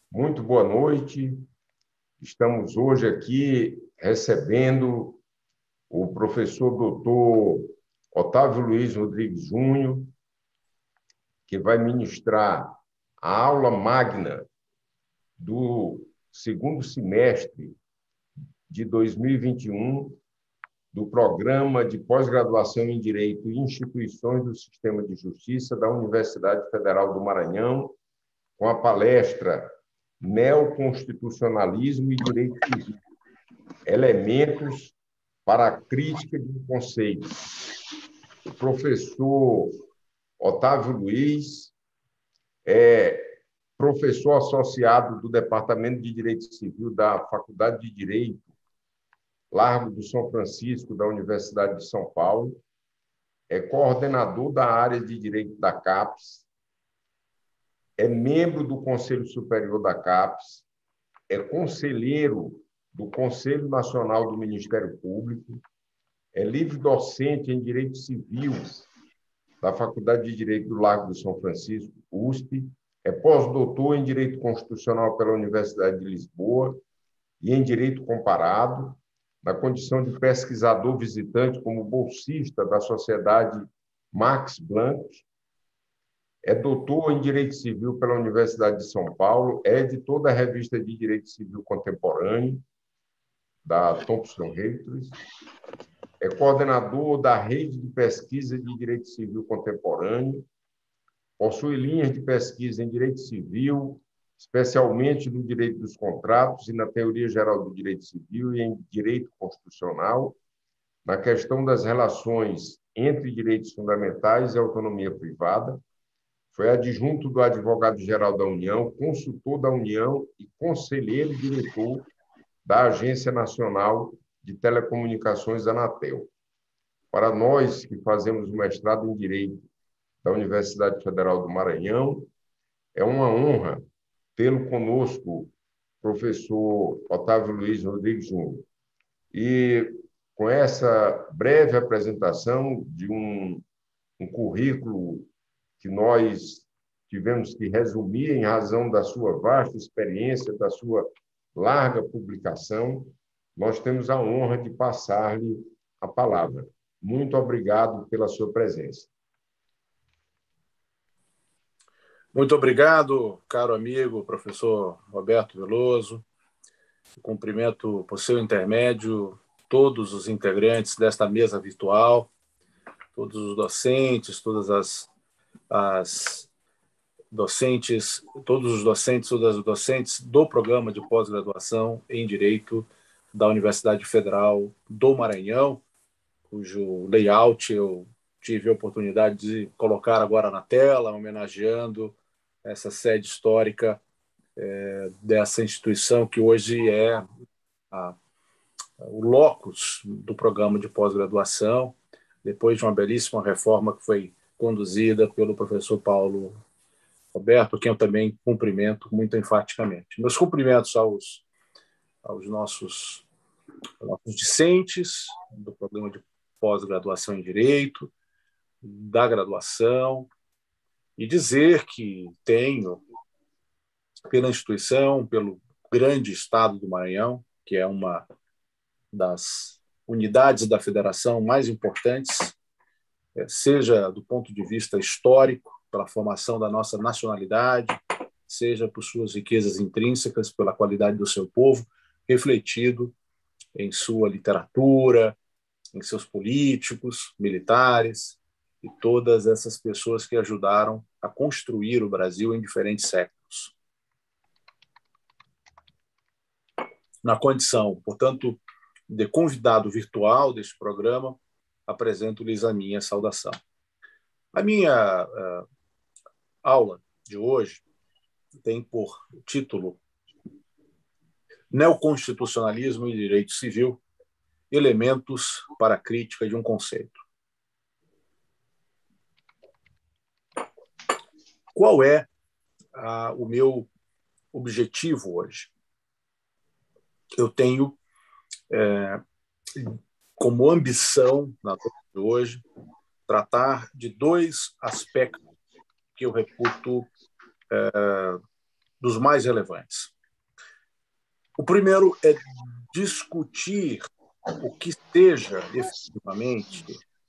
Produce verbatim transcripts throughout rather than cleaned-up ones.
Muito boa noite. Estamos hoje aqui recebendo o professor doutor Otávio Luiz Rodrigues Júnior, que vai ministrar a aula magna do segundo semestre de dois mil e vinte e um do Programa de Pós-Graduação em Direito e Instituições do Sistema de Justiça da Universidade Federal do Maranhão, com a palestra Neoconstitucionalismo e Direito Civil, Elementos para a Crítica de um Conceito. O professor Otávio Luiz é professor associado do Departamento de Direito Civil da Faculdade de Direito, Largo do São Francisco, da Universidade de São Paulo, é coordenador da área de Direito da CAPES, é membro do Conselho Superior da CAPES, é conselheiro do Conselho Nacional do Ministério Público, é livre-docente em Direito Civil da Faculdade de Direito do Largo do São Francisco, U S P, é pós-doutor em Direito Constitucional pela Universidade de Lisboa e em Direito Comparado, na condição de pesquisador visitante como bolsista da Sociedade Max Planck, é doutor em Direito Civil pela Universidade de São Paulo, é editor da Revista de Direito Civil Contemporâneo, da Thomson Reuters, é coordenador da Rede de Pesquisa de Direito Civil Contemporâneo, possui linhas de pesquisa em Direito Civil, especialmente no Direito dos Contratos e na Teoria Geral do Direito Civil e em Direito Constitucional, na questão das relações entre direitos fundamentais e autonomia privada. Foi adjunto do Advogado-Geral da União, consultor da União e conselheiro diretor da Agência Nacional de Telecomunicações, Anatel. Para nós que fazemos o mestrado em Direito da Universidade Federal do Maranhão, é uma honra tê-lo conosco, professor Otávio Luiz Rodrigues Júnior. E com essa breve apresentação de um, um currículo que nós tivemos que resumir em razão da sua vasta experiência, da sua larga publicação, nós temos a honra de passar-lhe a palavra. Muito obrigado pela sua presença. Muito obrigado, caro amigo, professor Roberto Veloso. Cumprimento, por seu intermédio, todos os integrantes desta mesa virtual, todos os docentes, todas as, as docentes, todos os docentes, todas as docentes do programa de pós-graduação em Direito da Universidade Federal do Maranhão, cujo layout eu tive a oportunidade de colocar agora na tela, homenageando essa sede histórica é, dessa instituição que hoje é a, o locus do programa de pós-graduação, depois de uma belíssima reforma que foi conduzida pelo professor Paulo Roberto, quem eu também cumprimento muito enfaticamente. Meus cumprimentos aos, aos nossos, nossos discentes do programa de pós-graduação em Direito, da graduação, e dizer que tenho, pela instituição, pelo grande Estado do Maranhão, que é uma das unidades da federação mais importantes, seja do ponto de vista histórico, pela formação da nossa nacionalidade, seja por suas riquezas intrínsecas, pela qualidade do seu povo, refletido em sua literatura, em seus políticos, militares, e todas essas pessoas que ajudaram a construir o Brasil em diferentes séculos. Na condição, portanto, de convidado virtual deste programa, apresento-lhes a minha saudação. A minha uh, aula de hoje tem por título Neoconstitucionalismo e Direito Civil, Elementos para a Crítica de um Conceito. Qual é ah, o meu objetivo hoje? Eu tenho é, como ambição, na aula de hoje, tratar de dois aspectos que eu reputo é, dos mais relevantes. O primeiro é discutir o que seja efetivamente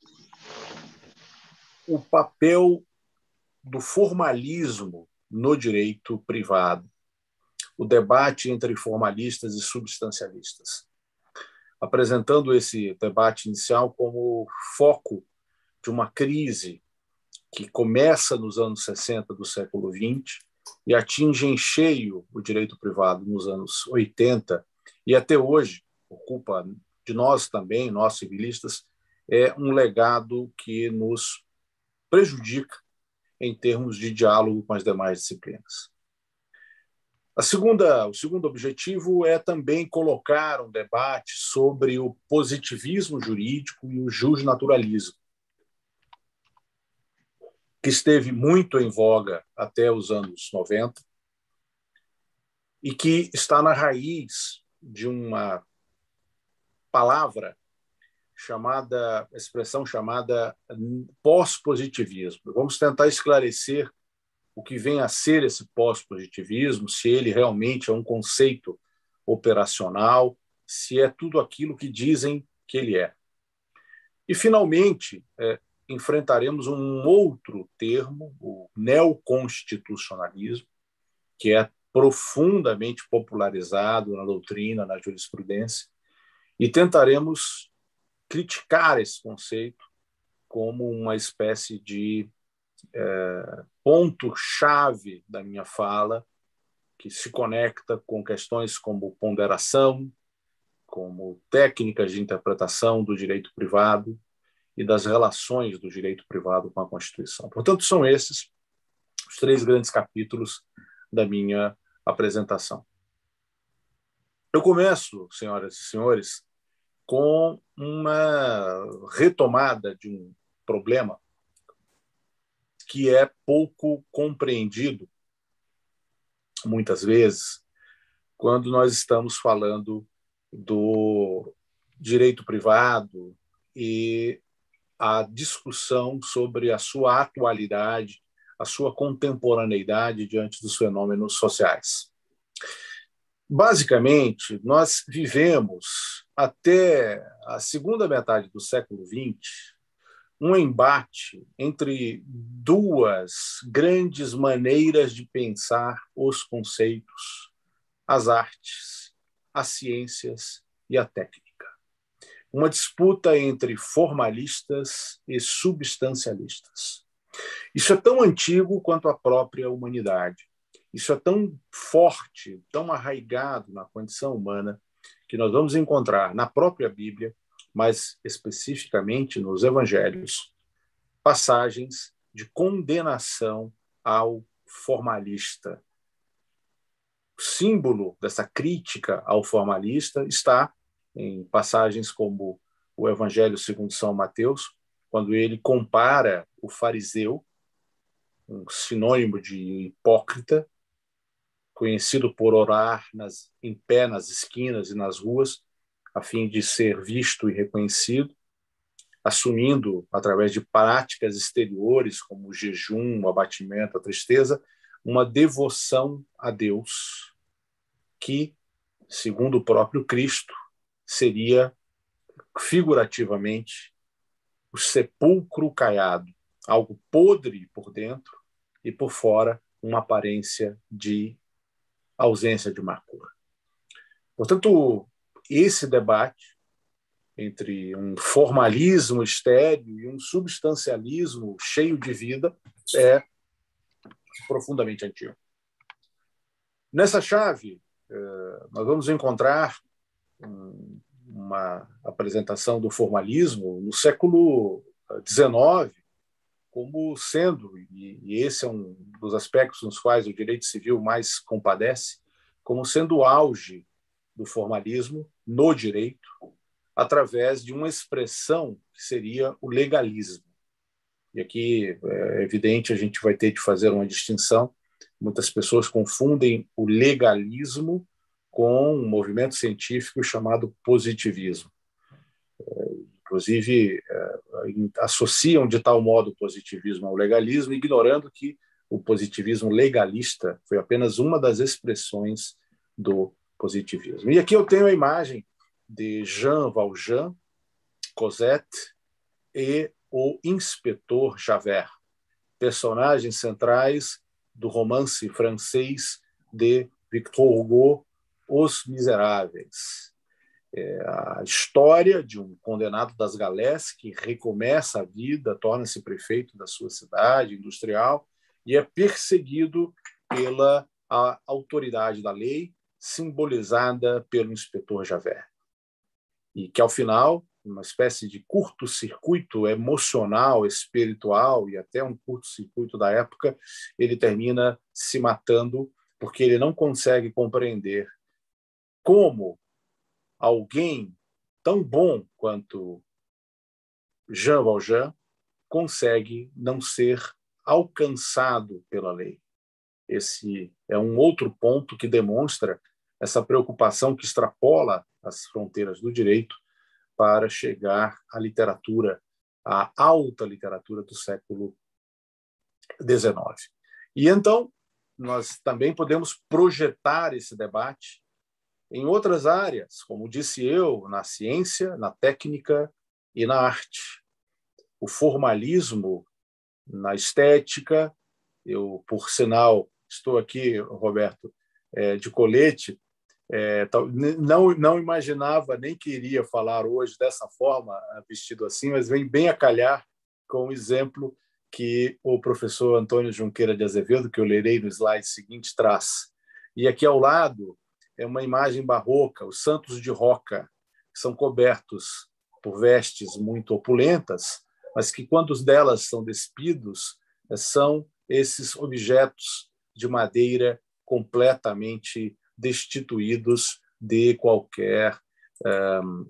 o papel do formalismo no direito privado, o debate entre formalistas e substancialistas, apresentando esse debate inicial como foco de uma crise que começa nos anos sessenta do século vinte e atinge em cheio o direito privado nos anos oitenta e até hoje ocupa de nós também, nós civilistas, é um legado que nos prejudica em termos de diálogo com as demais disciplinas. A segunda, o segundo objetivo é também colocar um debate sobre o positivismo jurídico e o justnaturalismo, que esteve muito em voga até os anos noventa e que está na raiz de uma palavra chamada, expressão chamada pós-positivismo. Vamos tentar esclarecer o que vem a ser esse pós-positivismo, se ele realmente é um conceito operacional, se é tudo aquilo que dizem que ele é. E, finalmente, é, enfrentaremos um outro termo, o neoconstitucionalismo, que é profundamente popularizado na doutrina, na jurisprudência, e tentaremos criticar esse conceito como uma espécie de é, ponto-chave da minha fala, que se conecta com questões como ponderação, como técnicas de interpretação do direito privado e das relações do direito privado com a Constituição. Portanto, são esses os três grandes capítulos da minha apresentação. Eu começo, senhoras e senhores, com uma retomada de um problema que é pouco compreendido, muitas vezes, quando nós estamos falando do direito privado e a discussão sobre a sua atualidade, a sua contemporaneidade diante dos fenômenos sociais. Basicamente, nós vivemos até a segunda metade do século vinte um embate entre duas grandes maneiras de pensar os conceitos, as artes, as ciências e a técnica. Uma disputa entre formalistas e substancialistas. Isso é tão antigo quanto a própria humanidade. Isso é tão forte, tão arraigado na condição humana, que nós vamos encontrar na própria Bíblia, mas especificamente nos evangelhos, passagens de condenação ao formalista. O símbolo dessa crítica ao formalista está em passagens como o Evangelho segundo São Mateus, quando ele compara o fariseu, um sinônimo de hipócrita, conhecido por orar nas, em pé nas esquinas e nas ruas, a fim de ser visto e reconhecido, assumindo, através de práticas exteriores, como o jejum, o abatimento, a tristeza, uma devoção a Deus, que, segundo o próprio Cristo, seria, figurativamente, o sepulcro caiado, algo podre por dentro e por fora uma aparência de ausência de marcura. Portanto, esse debate entre um formalismo estéril e um substancialismo cheio de vida é profundamente antigo. Nessa chave, nós vamos encontrar uma apresentação do formalismo no século dezenove como sendo, e esse é um dos aspectos nos quais o direito civil mais compadece, como sendo o auge do formalismo no direito, através de uma expressão que seria o legalismo. E aqui é evidente, a gente vai ter de fazer uma distinção. Muitas pessoas confundem o legalismo com um movimento científico chamado positivismo. Inclusive, associam de tal modo o positivismo ao legalismo, ignorando que o positivismo legalista foi apenas uma das expressões do positivismo. E aqui eu tenho a imagem de Jean Valjean, Cosette e o inspetor Javert, personagens centrais do romance francês de Victor Hugo, Os Miseráveis. É a história de um condenado das galés que recomeça a vida, torna-se prefeito da sua cidade industrial e é perseguido pela a autoridade da lei, simbolizada pelo inspetor Javert. E que, ao final, uma espécie de curto-circuito emocional, espiritual e até um curto-circuito da época, ele termina se matando porque ele não consegue compreender como alguém tão bom quanto Jean Valjean consegue não ser alcançado pela lei. Esse é um outro ponto que demonstra essa preocupação que extrapola as fronteiras do direito para chegar à literatura, à alta literatura do século dezenove. E então, nós também podemos projetar esse debate em outras áreas, como disse eu, na ciência, na técnica e na arte. O formalismo na estética, eu, por sinal, estou aqui, Roberto, de colete, não, não imaginava, nem queria falar hoje dessa forma, vestido assim, mas vem bem a calhar com o exemplo que o professor Antônio Junqueira de Azevedo, que eu lerei no slide seguinte, traz. E aqui ao lado é uma imagem barroca, os santos de Roca, que são cobertos por vestes muito opulentas, mas que, quando delas são despidos, são esses objetos de madeira completamente destituídos de qualquer uh,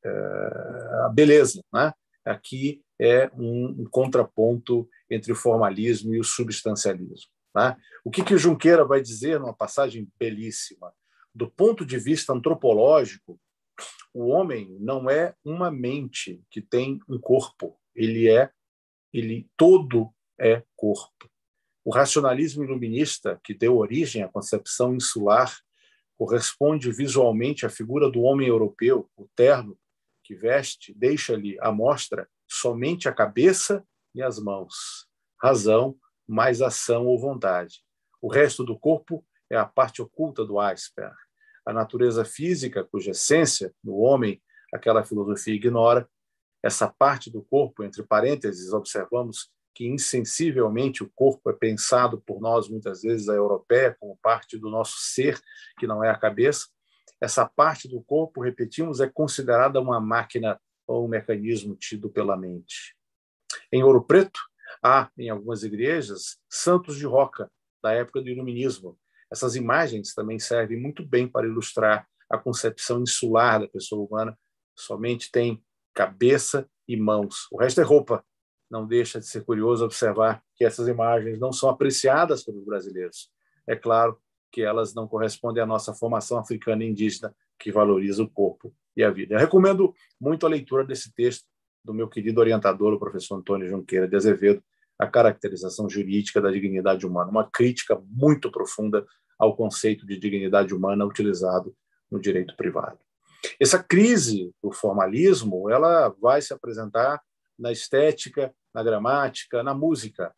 uh, beleza, né? Aqui é um, um contraponto entre o formalismo e o substancialismo. Né? O que, que o Junqueira vai dizer numa passagem belíssima? Do ponto de vista antropológico, o homem não é uma mente que tem um corpo, ele é, ele todo é corpo. O racionalismo iluminista, que deu origem à concepção insular, corresponde visualmente à figura do homem europeu, o terno que veste, deixa-lhe à mostra somente a cabeça e as mãos, razão mais ação ou vontade. O resto do corpo é a parte oculta do iceberg. A natureza física, cuja essência no homem aquela filosofia ignora, essa parte do corpo, entre parênteses, observamos que insensivelmente o corpo é pensado por nós, muitas vezes, a europeia, como parte do nosso ser, que não é a cabeça. Essa parte do corpo, repetimos, é considerada uma máquina ou um mecanismo tido pela mente. Em Ouro Preto, há, em algumas igrejas, santos de Roca, da época do Iluminismo. Essas imagens também servem muito bem para ilustrar a concepção insular da pessoa humana. Somente tem cabeça e mãos. O resto é roupa. Não deixa de ser curioso observar que essas imagens não são apreciadas pelos brasileiros. É claro que elas não correspondem à nossa formação africana e indígena, que valoriza o corpo e a vida. Eu recomendo muito a leitura desse texto do meu querido orientador, o professor Antônio Junqueira de Azevedo, A Caracterização Jurídica da Dignidade Humana, uma crítica muito profunda ao conceito de dignidade humana utilizado no direito privado. Essa crise do formalismo, ela vai se apresentar na estética, na gramática, na música.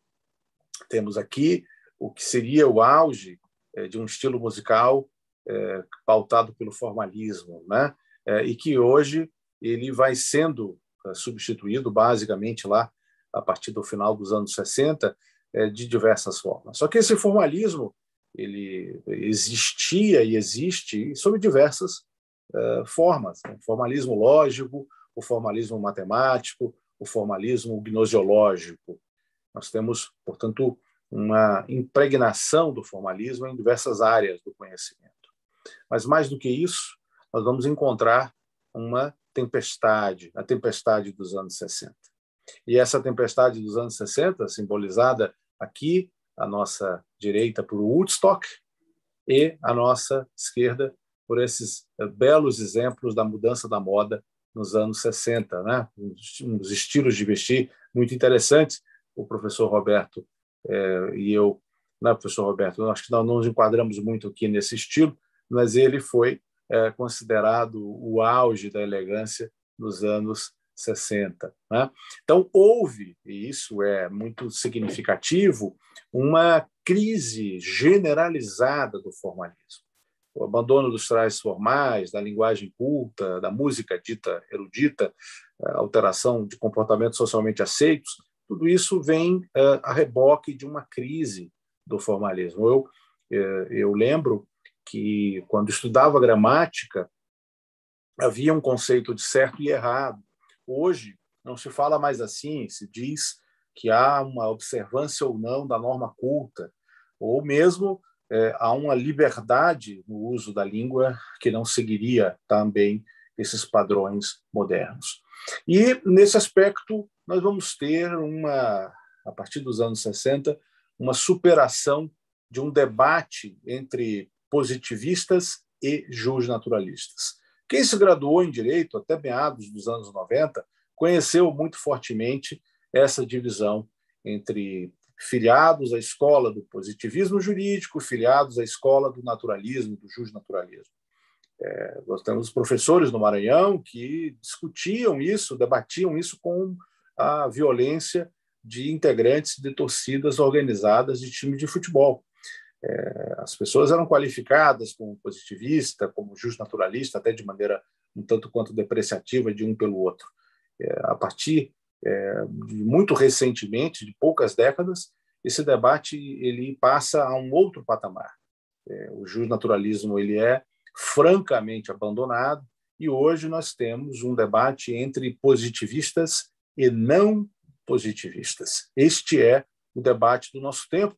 Temos aqui o que seria o auge de um estilo musical é, pautado pelo formalismo, né? É, e que hoje ele vai sendo substituído basicamente lá a partir do final dos anos sessenta é, de diversas formas. Só que esse formalismo ele existia e existe sob diversas é, formas. O formalismo lógico, o formalismo matemático, o formalismo gnosiológico. Nós temos, portanto, uma impregnação do formalismo em diversas áreas do conhecimento. Mas, mais do que isso, nós vamos encontrar uma tempestade, a tempestade dos anos sessenta. E essa tempestade dos anos sessenta, simbolizada aqui, à nossa direita, por Woodstock, e à nossa esquerda, por esses belos exemplos da mudança da moda nos anos sessenta, né? Uns estilos de vestir muito interessantes. O professor Roberto eh, e eu né, professor Roberto? Eu acho que nós não nos enquadramos muito aqui nesse estilo, mas ele foi é, considerado o auge da elegância nos anos sessenta. Né? Então, houve, e isso é muito significativo, uma crise generalizada do formalismo. O abandono dos trajes formais, da linguagem culta, da música dita erudita, a alteração de comportamentos socialmente aceitos, tudo isso vem uh, a reboque de uma crise do formalismo. Eu, uh, eu lembro que, quando estudava gramática, havia um conceito de certo e errado. Hoje, não se fala mais assim, se diz que há uma observância ou não da norma culta, ou mesmo é, há uma liberdade no uso da língua que não seguiria também esses padrões modernos. E, nesse aspecto, nós vamos ter, uma, a partir dos anos sessenta, uma superação de um debate entre positivistas e justnaturalistas. Quem se graduou em Direito até meados dos anos noventa conheceu muito fortemente essa divisão entre filiados à escola do positivismo jurídico, filiados à escola do naturalismo, do justnaturalismo. É, nós temos professores no Maranhão que discutiam isso, debatiam isso com a violência de integrantes de torcidas organizadas de time de futebol. É, as pessoas eram qualificadas como positivista, como justnaturalista, até de maneira um tanto quanto depreciativa de um pelo outro. É, a partir é, de muito recentemente, de poucas décadas, esse debate ele passa a um outro patamar. É, o justnaturalismo ele é francamente abandonado e hoje nós temos um debate entre positivistas e não positivistas. Este é o debate do nosso tempo,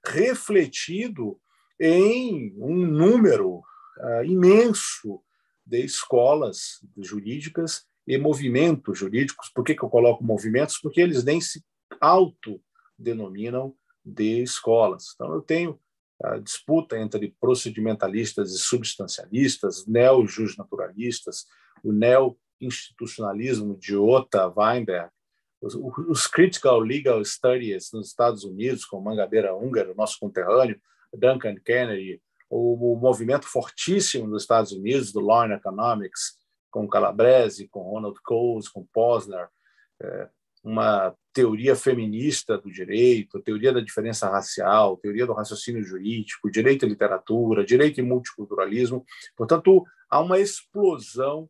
refletido em um número uh, imenso de escolas jurídicas e movimentos jurídicos. Por que que eu coloco movimentos? Porque eles nem se autodenominam de escolas. Então, eu tenho a disputa entre procedimentalistas e substancialistas, neo-justnaturalistas, o neo-institucionalismo de Ota Weinberg, os, os Critical Legal Studies nos Estados Unidos, com Mangabeira Húngaro, nosso conterrâneo, Duncan Kennedy, o, o movimento fortíssimo nos Estados Unidos do Law and Economics, com Calabrese, com Ronald Coase, com Posner, é, uma teoria feminista do direito, teoria da diferença racial, teoria do raciocínio jurídico, direito e literatura, direito e multiculturalismo. Portanto, há uma explosão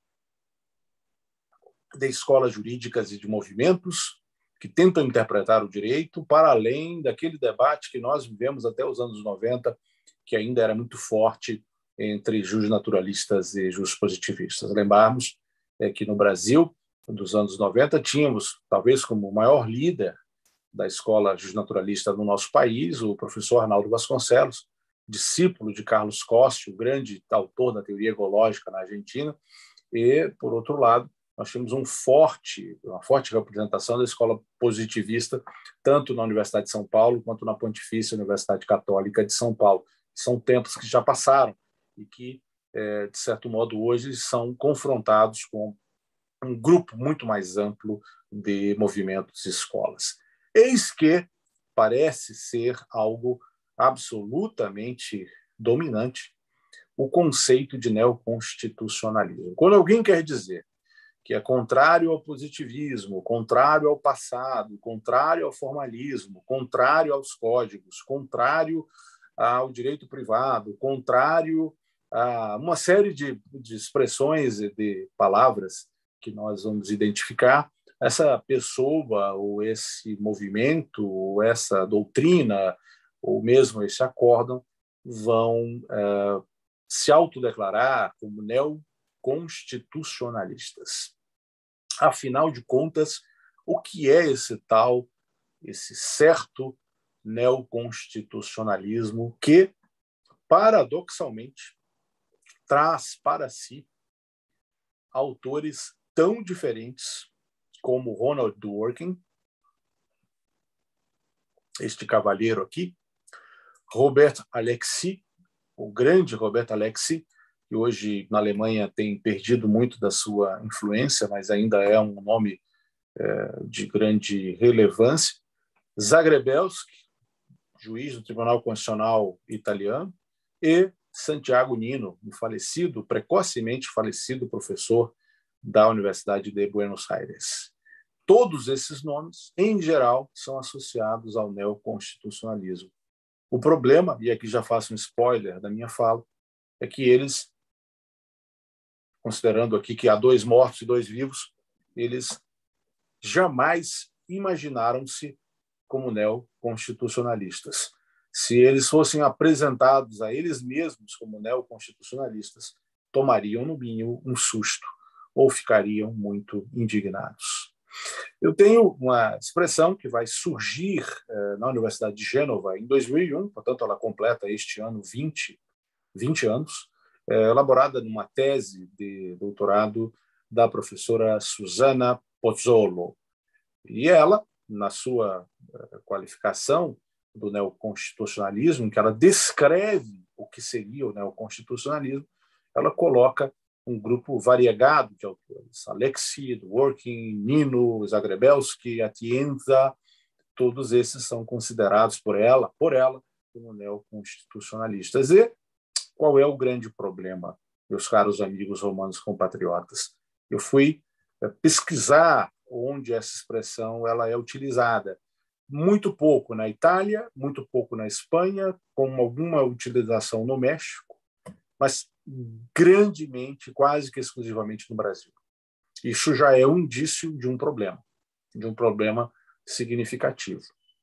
de escolas jurídicas e de movimentos que tentam interpretar o direito para além daquele debate que nós vivemos até os anos noventa, que ainda era muito forte entre justnaturalistas e justpositivistas. Lembrarmos é, que no Brasil, dos anos noventa, tínhamos, talvez como o maior líder da escola justnaturalista no nosso país, o professor Arnaldo Vasconcelos, discípulo de Carlos Coste, o grande autor da teoria egológica na Argentina, e, por outro lado, nós tínhamos um forte, uma forte representação da escola positivista, tanto na Universidade de São Paulo quanto na Pontifícia Universidade Católica de São Paulo. São tempos que já passaram e que, de certo modo, hoje são confrontados com um grupo muito mais amplo de movimentos e escolas. Eis que parece ser algo absolutamente dominante o conceito de neoconstitucionalismo. Quando alguém quer dizer que é contrário ao positivismo, contrário ao passado, contrário ao formalismo, contrário aos códigos, contrário ao direito privado, contrário a uma série de, de expressões e de palavras que nós vamos identificar, essa pessoa ou esse movimento, ou essa doutrina, ou mesmo esse acórdão, vão é, se autodeclarar como neoconstitucionalistas. Afinal de contas, o que é esse tal, esse certo neoconstitucionalismo que, paradoxalmente, traz para si autores tão diferentes como Ronald Dworkin, este cavalheiro aqui, Robert Alexis, o grande Robert Alexis, que hoje na Alemanha tem perdido muito da sua influência, mas ainda é um nome é, de grande relevância, Zagrebelsky, juiz do Tribunal Constitucional italiano, e Santiago Nino, um falecido, precocemente falecido professor da Universidade de Buenos Aires. Todos esses nomes, em geral, são associados ao neoconstitucionalismo. O problema, e aqui já faço um spoiler da minha fala, é que eles, considerando aqui que há dois mortos e dois vivos, eles jamais imaginaram-se como neoconstitucionalistas. Se eles fossem apresentados a eles mesmos como neoconstitucionalistas, tomariam, no mínimo, um susto ou ficariam muito indignados. Eu tenho uma expressão que vai surgir eh, na Universidade de Gênova em dois mil e um, portanto, ela completa este ano vinte, vinte anos, eh, elaborada numa tese de doutorado da professora Susana Pozzolo. E ela, na sua eh, qualificação do neoconstitucionalismo, que ela descreve o que seria o neoconstitucionalismo, ela coloca um grupo variegado de autores, Alexi, Dworkin, Nino, Zagrebelsky, Atienza, todos esses são considerados por ela, por ela, como neoconstitucionalistas. E qual é o grande problema, meus caros amigos romanos compatriotas? Eu fui pesquisar onde essa expressão ela é utilizada. Muito pouco na Itália, muito pouco na Espanha, com alguma utilização no México, mas grandemente, quase que exclusivamente no Brasil. Isso já é um indício de um problema, de um problema significativo.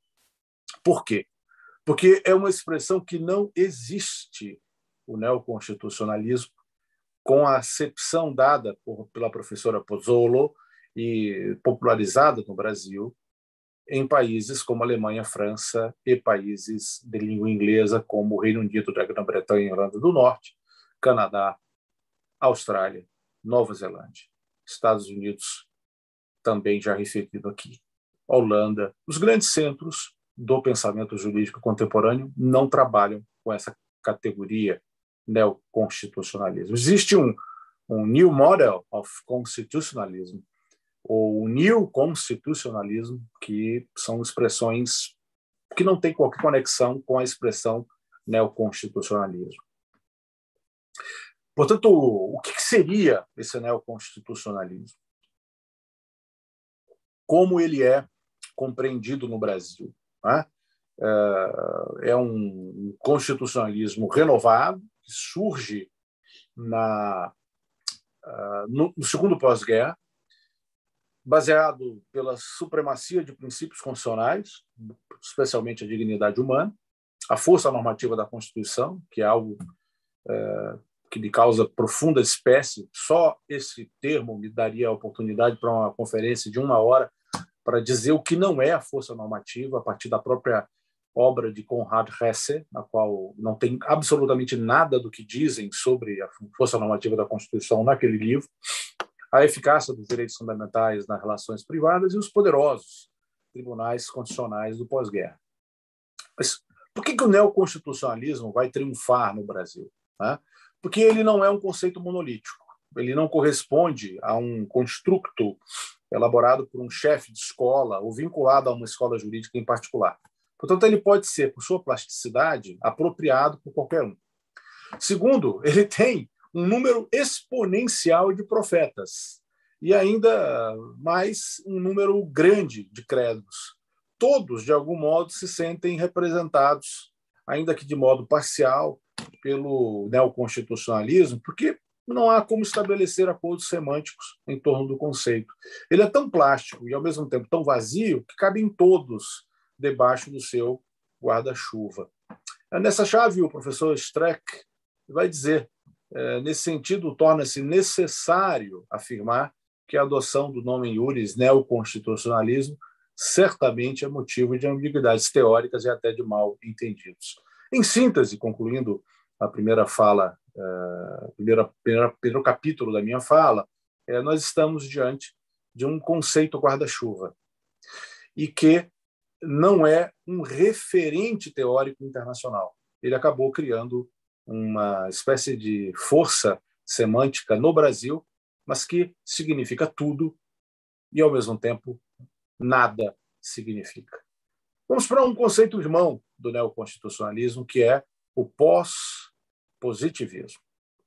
Por quê? Porque é uma expressão que não existe, o neoconstitucionalismo, com a acepção dada por, pela professora Pozzolo e popularizada no Brasil, em países como Alemanha, França e países de língua inglesa como o Reino Unido, da Grã-Bretanha e Irlanda do Norte, Canadá, Austrália, Nova Zelândia, Estados Unidos, também já referido aqui, Holanda. Os grandes centros do pensamento jurídico contemporâneo não trabalham com essa categoria neoconstitucionalismo. Existe um, um New Model of Constitutionalism, ou New Constitutionalism, que são expressões que não têm qualquer conexão com a expressão neoconstitucionalismo. Portanto, o que seria esse neoconstitucionalismo? Como ele é compreendido no Brasil? Né? É um constitucionalismo renovado que surge na, no segundo pós-guerra, baseado pela supremacia de princípios constitucionais, especialmente a dignidade humana, a força normativa da Constituição, que é algo é, que me causa profunda espécie. Só esse termo me daria a oportunidade para uma conferência de uma hora para dizer o que não é a força normativa, a partir da própria obra de Konrad Hesse, na qual não tem absolutamente nada do que dizem sobre a força normativa da Constituição naquele livro, a eficácia dos direitos fundamentais nas relações privadas e os poderosos tribunais constitucionais do pós-guerra. Mas por que que o neoconstitucionalismo vai triunfar no Brasil? Né? Porque ele não é um conceito monolítico. Ele não corresponde a um construto elaborado por um chefe de escola ou vinculado a uma escola jurídica em particular. Portanto, ele pode ser, por sua plasticidade, apropriado por qualquer um. Segundo, ele tem um número exponencial de profetas e ainda mais um número grande de credos. Todos, de algum modo, se sentem representados, ainda que de modo parcial, pelo neoconstitucionalismo, porque não há como estabelecer acordos semânticos em torno do conceito. Ele é tão plástico e, ao mesmo tempo, tão vazio que cabem todos debaixo do seu guarda-chuva. Nessa chave, o professor Streck vai dizer, nesse sentido, torna-se necessário afirmar que a adoção do nome iuris neoconstitucionalismo certamente é motivo de ambiguidades teóricas e até de mal entendidos. Em síntese, concluindo a primeira fala, uh, primeira, primeira, primeiro capítulo da minha fala, é, nós estamos diante de um conceito guarda-chuva e que não é um referente teórico internacional. Ele acabou criando uma espécie de força semântica no Brasil, mas que significa tudo e, ao mesmo tempo, nada significa. Vamos para um conceito irmão do neoconstitucionalismo, que é o pós-positivismo.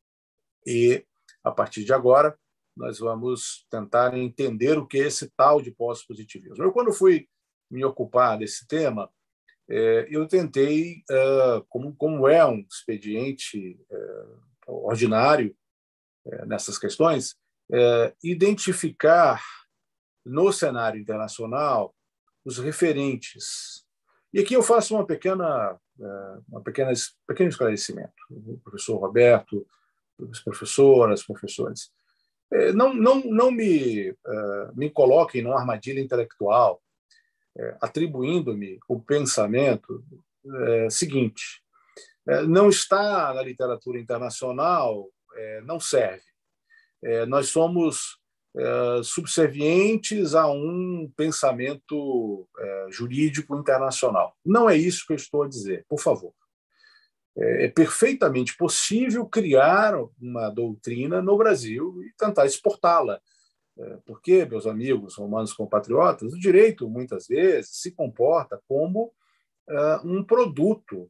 E, a partir de agora, nós vamos tentar entender o que é esse tal de pós-positivismo. Eu, quando fui me ocupar desse tema, eu tentei, como, como é um expediente ordinário nessas questões, identificar no cenário internacional os referentes. E aqui eu faço uma pequena, uma pequena, pequeno esclarecimento. O professor Roberto, as professoras, professores, não, não, não me, me coloquem numa armadilha intelectual, atribuindo-me o pensamento seguinte: não está na literatura internacional, não serve. Nós somos subservientes a um pensamento jurídico internacional. Não é isso que eu estou a dizer, por favor. É perfeitamente possível criar uma doutrina no Brasil e tentar exportá-la. Porque, meus amigos romanos compatriotas, o direito, muitas vezes, se comporta como um produto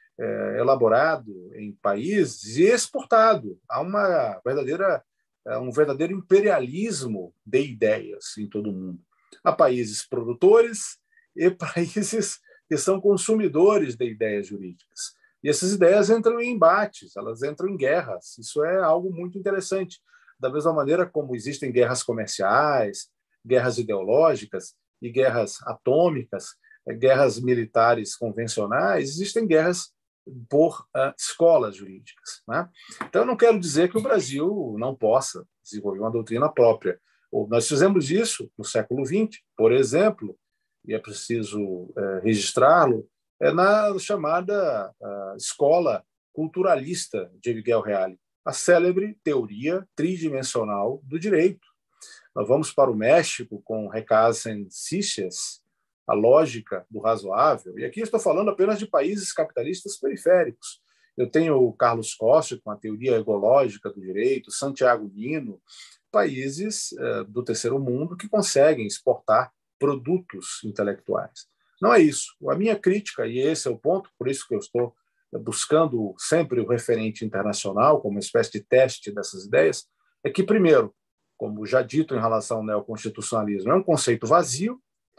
elaborado em países e exportado. Há uma verdadeira, um verdadeiro imperialismo de ideias em todo o mundo. Há países produtores e países que são consumidores de ideias jurídicas. E essas ideias entram em embates, elas entram em guerras. Isso é algo muito interessante. Da mesma maneira como existem guerras comerciais, guerras ideológicas e guerras atômicas, guerras militares convencionais, existem guerras por uh, escolas jurídicas, né? Então, eu não quero dizer que o Brasil não possa desenvolver uma doutrina própria. Nós fizemos isso no século vinte, por exemplo, e é preciso uh, registrá-lo, é na chamada uh, escola culturalista de Miguel Reale, a célebre teoria tridimensional do direito. Nós vamos para o México com Recasens Sitges, a lógica do razoável, e aqui estou falando apenas de países capitalistas periféricos. Eu tenho o Carlos Costa com a teoria egológica do direito, Santiago Nino, países uh, do terceiro mundo que conseguem exportar produtos intelectuais. Não é isso. A minha crítica, e esse é o ponto, por isso que eu estou buscando sempre o referente internacional como uma espécie de teste dessas ideias, é que, primeiro, como já dito em relação ao neoconstitucionalismo, é um conceito vazio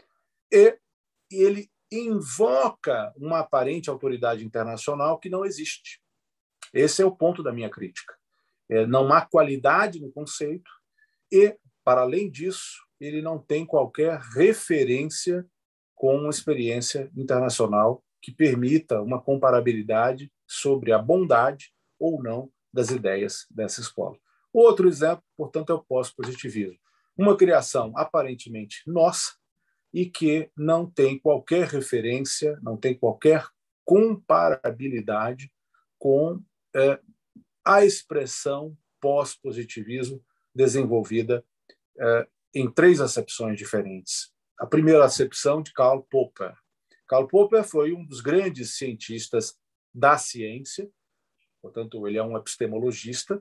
e ele invoca uma aparente autoridade internacional que não existe. Esse é o ponto da minha crítica. É, não há qualidade no conceito e, para além disso, ele não tem qualquer referência com uma experiência internacional que permita uma comparabilidade sobre a bondade ou não das ideias dessa escola. Outro exemplo, portanto, é o pós-positivismo. Uma criação aparentemente nossa e que não tem qualquer referência, não tem qualquer comparabilidade com é, a expressão pós-positivismo desenvolvida é, em três acepções diferentes. A primeira acepção de Karl Popper. Karl Popper foi um dos grandes cientistas da ciência, portanto, ele é um epistemologista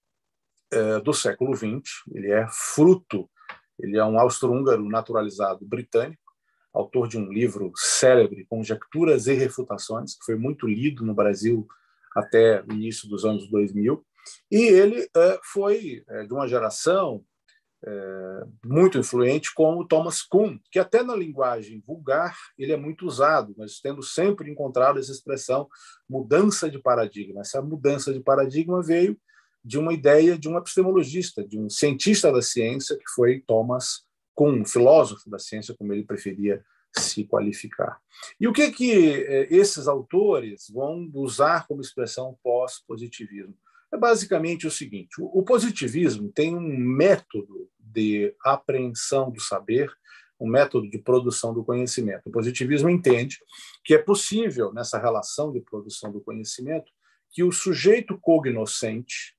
é, do século vinte, ele é fruto, ele é um austro-húngaro naturalizado britânico, autor de um livro célebre, Conjecturas e Refutações, que foi muito lido no Brasil até o início dos anos dois mil, e ele é, foi é, de uma geração É, muito influente, como Thomas Kuhn, que até na linguagem vulgar ele é muito usado. Nós temos sempre encontrado essa expressão mudança de paradigma. Essa mudança de paradigma veio de uma ideia de um epistemologista, de um cientista da ciência, que foi Thomas Kuhn, um filósofo da ciência, como ele preferia se qualificar. E o que que esses autores vão usar como expressão pós-positivismo? É basicamente o seguinte: o positivismo tem um método de apreensão do saber, um método de produção do conhecimento. O positivismo entende que é possível, nessa relação de produção do conhecimento, que o sujeito cognoscente,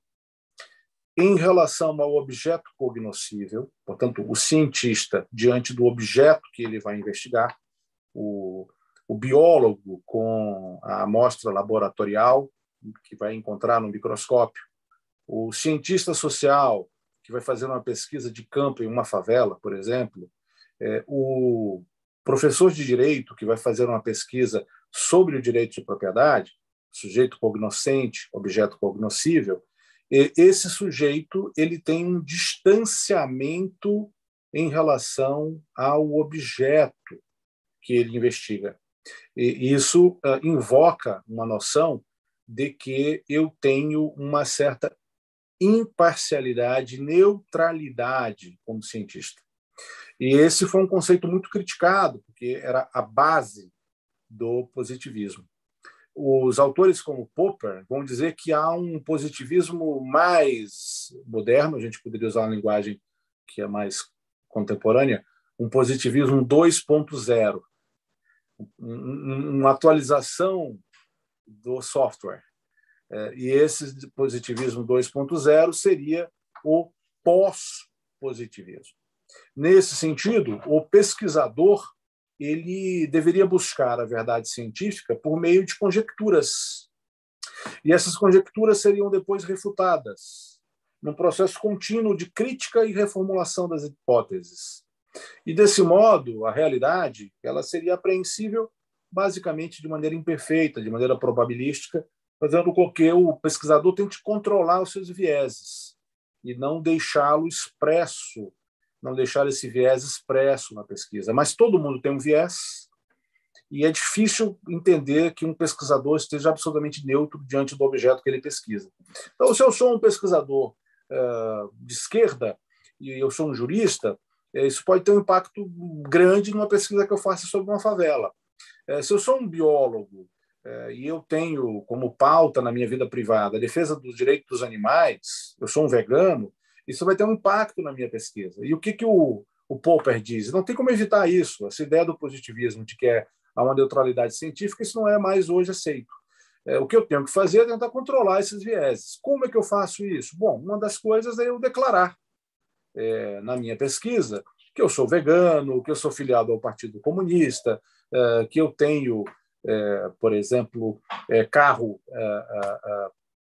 em relação ao objeto cognoscível, portanto, o cientista diante do objeto que ele vai investigar, o, o biólogo com a amostra laboratorial, que vai encontrar no microscópio, o cientista social, que vai fazer uma pesquisa de campo em uma favela, por exemplo, é, o professor de direito, que vai fazer uma pesquisa sobre o direito de propriedade, sujeito cognoscente, objeto cognoscível, esse sujeito ele tem um distanciamento em relação ao objeto que ele investiga. E isso uh, invoca uma noção de que eu tenho uma certa imparcialidade, neutralidade como cientista. E esse foi um conceito muito criticado, porque era a base do positivismo. Os autores como Popper vão dizer que há um positivismo mais moderno, a gente poderia usar uma linguagem que é mais contemporânea, um positivismo dois ponto zero, uma atualização do software. E esse positivismo dois ponto zero seria o pós-positivismo. Nesse sentido, o pesquisador ele deveria buscar a verdade científica por meio de conjecturas. E essas conjecturas seriam depois refutadas, num processo contínuo de crítica e reformulação das hipóteses. E, desse modo, a realidade ela seria apreensível basicamente de maneira imperfeita, de maneira probabilística, fazendo com que o pesquisador tente controlar os seus vieses e não deixá-lo expresso, não deixar esse viés expresso na pesquisa. Mas todo mundo tem um viés e é difícil entender que um pesquisador esteja absolutamente neutro diante do objeto que ele pesquisa. Então, se eu sou um pesquisador uh, de esquerda e eu sou um jurista, isso pode ter um impacto grande numa pesquisa que eu faça sobre uma favela. Uh, se eu sou um biólogo uh, e eu tenho como pauta na minha vida privada a defesa dos direitos dos animais, eu sou um vegano, isso vai ter um impacto na minha pesquisa. E o que, que o, o Popper diz? Não tem como evitar isso. Essa ideia do positivismo, de que é, há uma neutralidade científica, isso não é mais hoje aceito. É, o que eu tenho que fazer é tentar controlar esses vieses. Como é que eu faço isso? Bom, uma das coisas é eu declarar é, na minha pesquisa que eu sou vegano, que eu sou filiado ao Partido Comunista, é, que eu tenho, é, por exemplo, é, carro é, é,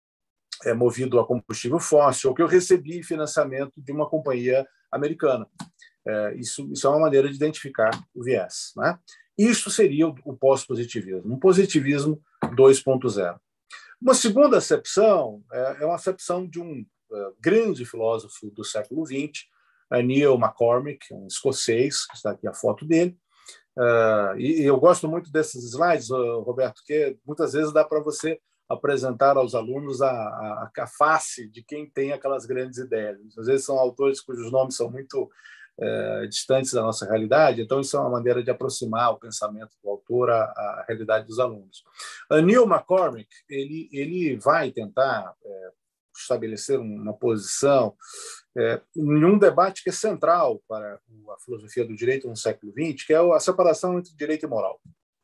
é movido a combustível fóssil, ou que eu recebi financiamento de uma companhia americana. É, isso, isso é uma maneira de identificar o viés, né? Isso seria o, o pós-positivismo, um positivismo dois ponto zero. Uma segunda acepção é, é uma acepção de um uh, grande filósofo do século vinte, Neil McCormick, um escocês, que está aqui a foto dele. Uh, e, e eu gosto muito desses slides, uh, Roberto, que muitas vezes dá para você apresentar aos alunos a, a, a face de quem tem aquelas grandes ideias. Às vezes são autores cujos nomes são muito é, distantes da nossa realidade, então isso é uma maneira de aproximar o pensamento do autor à, à realidade dos alunos. A Neil McCormick ele, ele vai tentar é, estabelecer uma posição é, em um debate que é central para a filosofia do direito no século vinte, que é a separação entre direito e moral.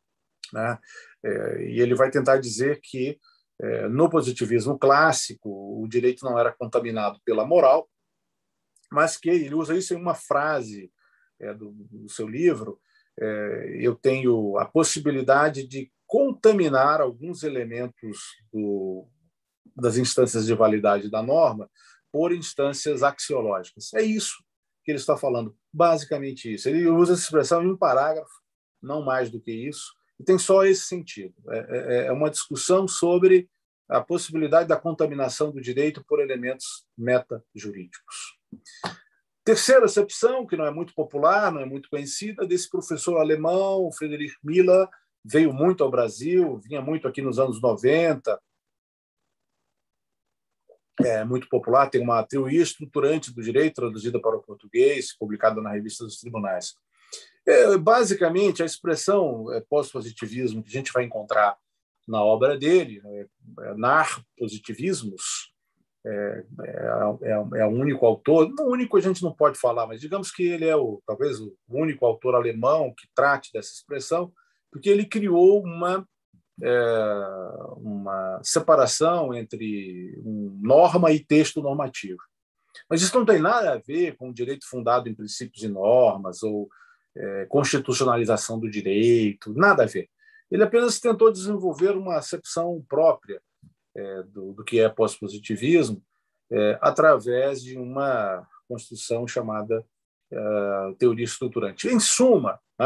Né? É, e ele vai tentar dizer que no positivismo clássico, o direito não era contaminado pela moral, mas que ele usa isso em uma frase é, do, do seu livro. É, eu tenho a possibilidade de contaminar alguns elementos do, das instâncias de validade da norma por instâncias axiológicas. É isso que ele está falando, basicamente isso. Ele usa essa expressão em um parágrafo, não mais do que isso, e tem só esse sentido. É, é uma discussão sobre a possibilidade da contaminação do direito por elementos meta-jurídicos. Terceira acepção, que não é muito popular, não é muito conhecida, desse professor alemão, Friedrich Miller, veio muito ao Brasil, vinha muito aqui nos anos noventa, é muito popular, tem uma teoria estruturante do direito, traduzida para o português, publicada na Revista dos Tribunais. É, basicamente, a expressão é, pós-positivismo que a gente vai encontrar na obra dele, é, nar-positivismos, é, é, é, é o único autor, não único a gente não pode falar, mas digamos que ele é o, talvez o único autor alemão que trate dessa expressão, porque ele criou uma, é, uma separação entre norma e texto normativo. Mas isso não tem nada a ver com o direito fundado em princípios e normas ou É, constitucionalização do direito, nada a ver. Ele apenas tentou desenvolver uma acepção própria é, do, do que é pós-positivismo é, através de uma construção chamada é, teoria estruturante. Em suma, né,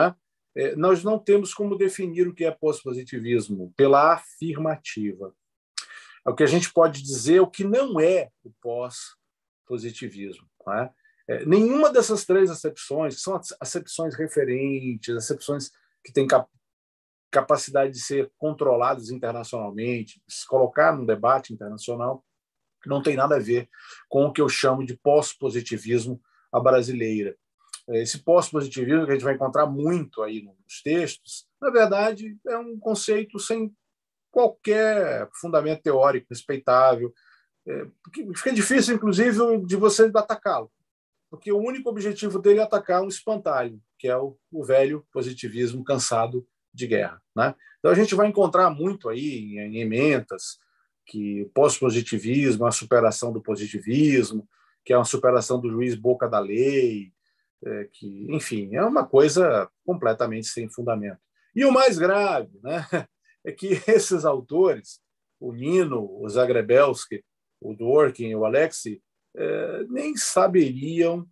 é, nós não temos como definir o que é pós-positivismo pela afirmativa. O que a gente pode dizer é o que não é o pós-positivismo. Não é? É, nenhuma dessas três acepções, que são acepções referentes, acepções que têm cap capacidade de ser controladas internacionalmente, de se colocar num debate internacional, não tem nada a ver com o que eu chamo de pós-positivismo à brasileira. Esse pós-positivismo que a gente vai encontrar muito aí nos textos, na verdade, é um conceito sem qualquer fundamento teórico respeitável. É, fica difícil, inclusive, de você atacá-lo, porque o único objetivo dele é atacar um espantalho, que é o, o velho positivismo cansado de guerra. Né? Então, a gente vai encontrar muito aí em ementas que pós-positivismo é a superação do positivismo, que é uma superação do juiz boca da lei, é, que, enfim, é uma coisa completamente sem fundamento. E o mais grave, né, é que esses autores, o Nino, o Zagrebelsky, o Dworkin, o Alexei, é, nem saberiam,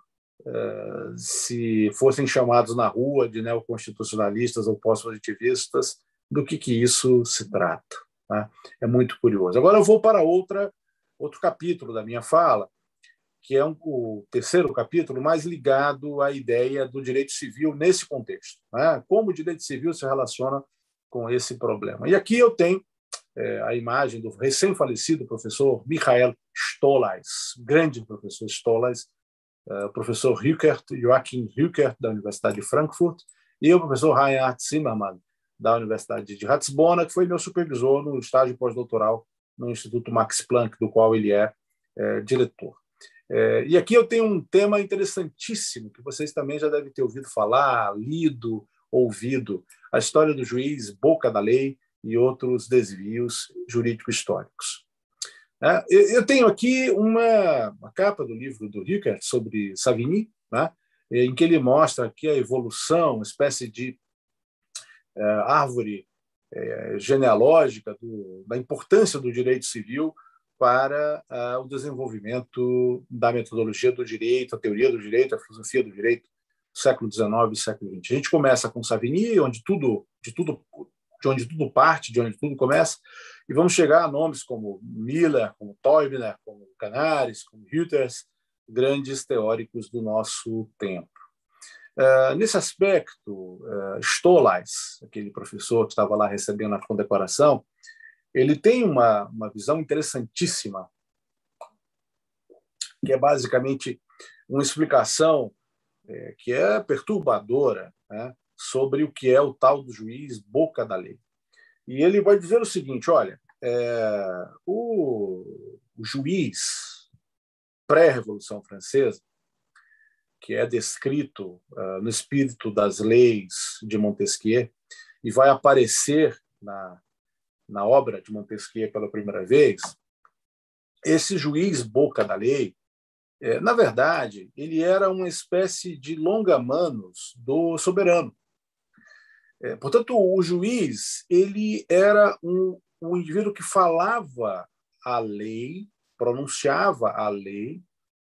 é, se fossem chamados na rua de neoconstitucionalistas ou pós-positivistas, do que, que isso se trata. Tá? É muito curioso. Agora eu vou para outra, outro capítulo da minha fala, que é um, o terceiro capítulo mais ligado à ideia do direito civil nesse contexto. Né? Como o direito civil se relaciona com esse problema. E aqui eu tenho é, a imagem do recém-falecido professor Michael Stolleis, grande professor Stolleis, é, o professor Rückert, Joachim Rückert, da Universidade de Frankfurt, e o professor Reinhard Zimmermann, da Universidade de Ratisbona, que foi meu supervisor no estágio pós-doutoral no Instituto Max Planck, do qual ele é, é diretor. É, e aqui eu tenho um tema interessantíssimo, que vocês também já devem ter ouvido falar, lido, ouvido, a história do juiz boca da lei e outros desvios jurídico-históricos. É, eu tenho aqui uma, uma capa do livro do Rückert sobre Savigny, né, em que ele mostra aqui a evolução, uma espécie de é, árvore é, genealógica do, da importância do direito civil para uh, o desenvolvimento da metodologia do direito, a teoria do direito, a filosofia do direito do século dezenove e século vinte. A gente começa com Savigny, onde tudo, de, tudo, de onde tudo parte, de onde tudo começa, e vamos chegar a nomes como Miller, como Teubner, como Canaris, como Hütters, grandes teóricos do nosso tempo. Uh, nesse aspecto, uh, Stolleis, aquele professor que estava lá recebendo a condecoração, ele tem uma, uma visão interessantíssima, que é basicamente uma explicação é, que é perturbadora, né, sobre o que é o tal do juiz boca da lei. E ele vai dizer o seguinte, olha, é, o, o juiz pré-Revolução Francesa, que é descrito uh, no espírito das leis de Montesquieu, e vai aparecer na na obra de Montesquieu pela primeira vez, esse juiz boca da lei, é, na verdade, ele era uma espécie de longa-manos do soberano. É, portanto, o juiz ele era um, um indivíduo que falava a lei, pronunciava a lei,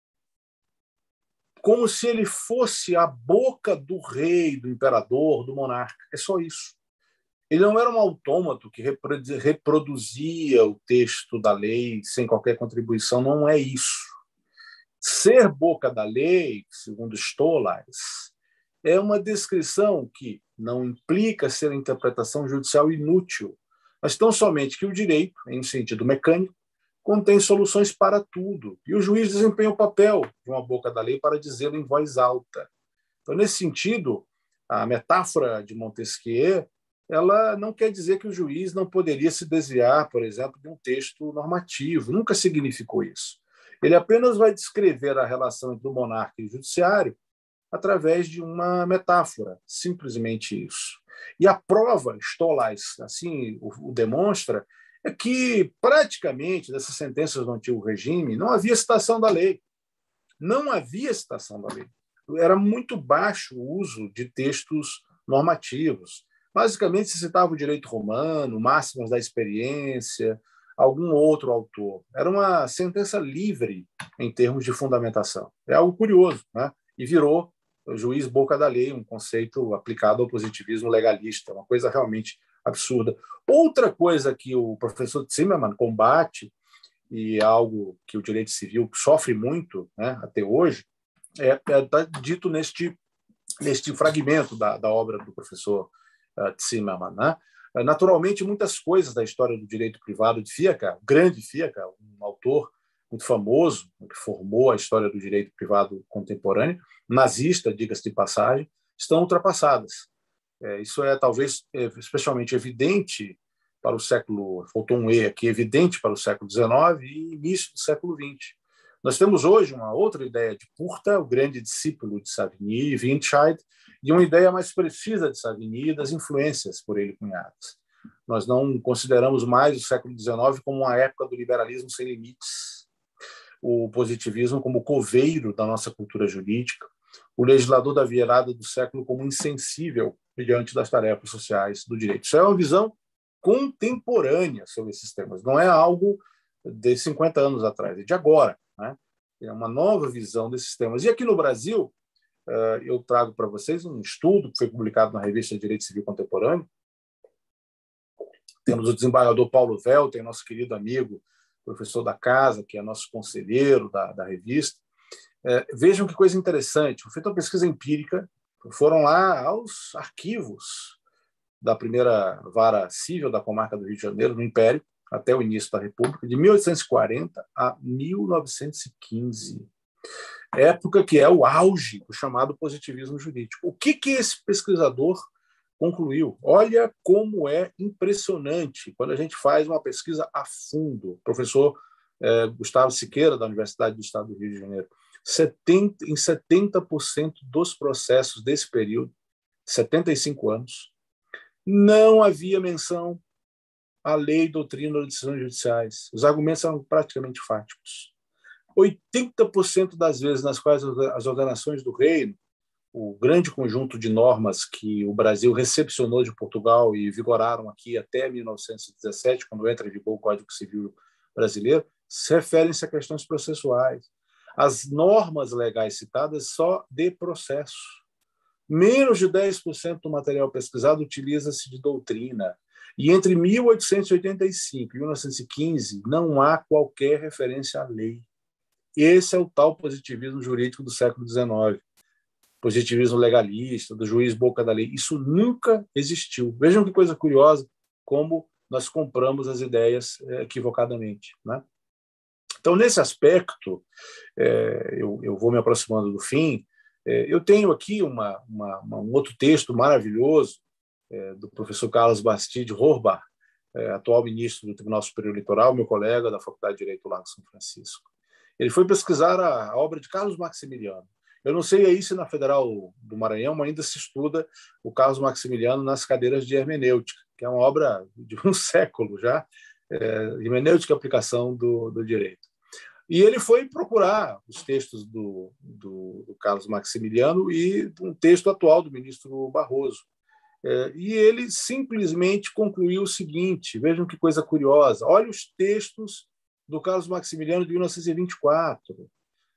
como se ele fosse a boca do rei, do imperador, do monarca. É só isso. Ele não era um autômato que reproduzia o texto da lei sem qualquer contribuição, não é isso. Ser boca da lei, segundo Stolleis, é uma descrição que não implica ser interpretação judicial inútil, mas tão somente que o direito, em sentido mecânico, contém soluções para tudo, e o juiz desempenha o papel de uma boca da lei para dizê-lo em voz alta. Então, nesse sentido, a metáfora de Montesquieu ela não quer dizer que o juiz não poderia se desviar, por exemplo, de um texto normativo. Nunca significou isso. Ele apenas vai descrever a relação entre o monarca e o judiciário através de uma metáfora, simplesmente isso. E a prova, Stolleis assim o, o demonstra, é que praticamente dessas sentenças do antigo regime não havia citação da lei. Não havia citação da lei. Era muito baixo o uso de textos normativos. Basicamente, se citava o direito romano, máximas da experiência, algum outro autor. Era uma sentença livre em termos de fundamentação. É algo curioso, né? E virou juiz boca da lei, um conceito aplicado ao positivismo legalista, uma coisa realmente absurda. Outra coisa que o professor Zimmermann combate, e é algo que o direito civil sofre muito, né, até hoje, é, é tá dito neste, neste fragmento da, da obra do professor uh, Zimmermann. Né? Naturalmente, muitas coisas da história do direito privado de Fiaker, o grande Fiaker, um autor muito famoso, que formou a história do direito privado contemporâneo, nazista, diga-se de passagem, estão ultrapassadas. É, isso é talvez é, especialmente evidente para o século, faltou um E aqui, evidente para o século dezenove e início do século vinte. Nós temos hoje uma outra ideia de Purta, o grande discípulo de Savigny e Windscheid, e uma ideia mais precisa de Savigny e das influências por ele cunhadas. Nós não consideramos mais o século dezenove como uma época do liberalismo sem limites, o positivismo como coveiro da nossa cultura jurídica, o legislador da virada do século como insensível diante das tarefas sociais do direito. Isso é uma visão contemporânea sobre esses temas, não é algo de cinquenta anos atrás, é de agora. Né? É uma nova visão desses temas. E aqui no Brasil, eu trago para vocês um estudo que foi publicado na revista Direito Civil Contemporâneo. Temos o desembargador Paulo Velten, nosso querido amigo, professor da casa, que é nosso conselheiro da, da revista. É, vejam que coisa interessante. Foi feita uma pesquisa empírica, foram lá aos arquivos da primeira vara civil da comarca do Rio de Janeiro, no Império, até o início da República, de mil oitocentos e quarenta a mil novecentos e quinze, época que é o auge do chamado positivismo jurídico. O que, que esse pesquisador concluiu? Olha como é impressionante quando a gente faz uma pesquisa a fundo. O professor eh, Gustavo Siqueira, da Universidade do Estado do Rio de Janeiro, setenta, em setenta por cento dos processos desse período, setenta e cinco anos, não havia menção à lei, doutrina ou decisões judiciais. Os argumentos eram praticamente fáticos. oitenta por cento das vezes nas quais as ordenações do reino, o grande conjunto de normas que o Brasil recepcionou de Portugal e vigoraram aqui até mil novecentos e dezessete, quando entra em vigor o Código Civil brasileiro, se referem-se a questões processuais. As normas legais citadas só de processo. Menos de dez por cento do material pesquisado utiliza-se de doutrina. E entre mil oitocentos e oitenta e cinco e mil novecentos e quinze não há qualquer referência à lei. Esse é o tal positivismo jurídico do século dezenove. Positivismo legalista, do juiz boca da lei. Isso nunca existiu. Vejam que coisa curiosa, como nós compramos as ideias equivocadamente. Né? Então, nesse aspecto, é, eu, eu vou me aproximando do fim. É, eu tenho aqui uma, uma, uma, um outro texto maravilhoso é, do professor Carlos Bastide Horbach, é, atual ministro do Tribunal Superior Eleitoral, meu colega da Faculdade de Direito Largo São Francisco. Ele foi pesquisar a, a obra de Carlos Maximiliano. Eu não sei aí se na Federal do Maranhão ainda se estuda o Carlos Maximiliano nas cadeiras de hermenêutica, que é uma obra de um século já, é, hermenêutica e aplicação do, do direito. E ele foi procurar os textos do, do, do Carlos Maximiliano e um texto atual do ministro Barroso. É, e ele simplesmente concluiu o seguinte, vejam que coisa curiosa, olha os textos do Carlos Maximiliano de mil novecentos e vinte e quatro.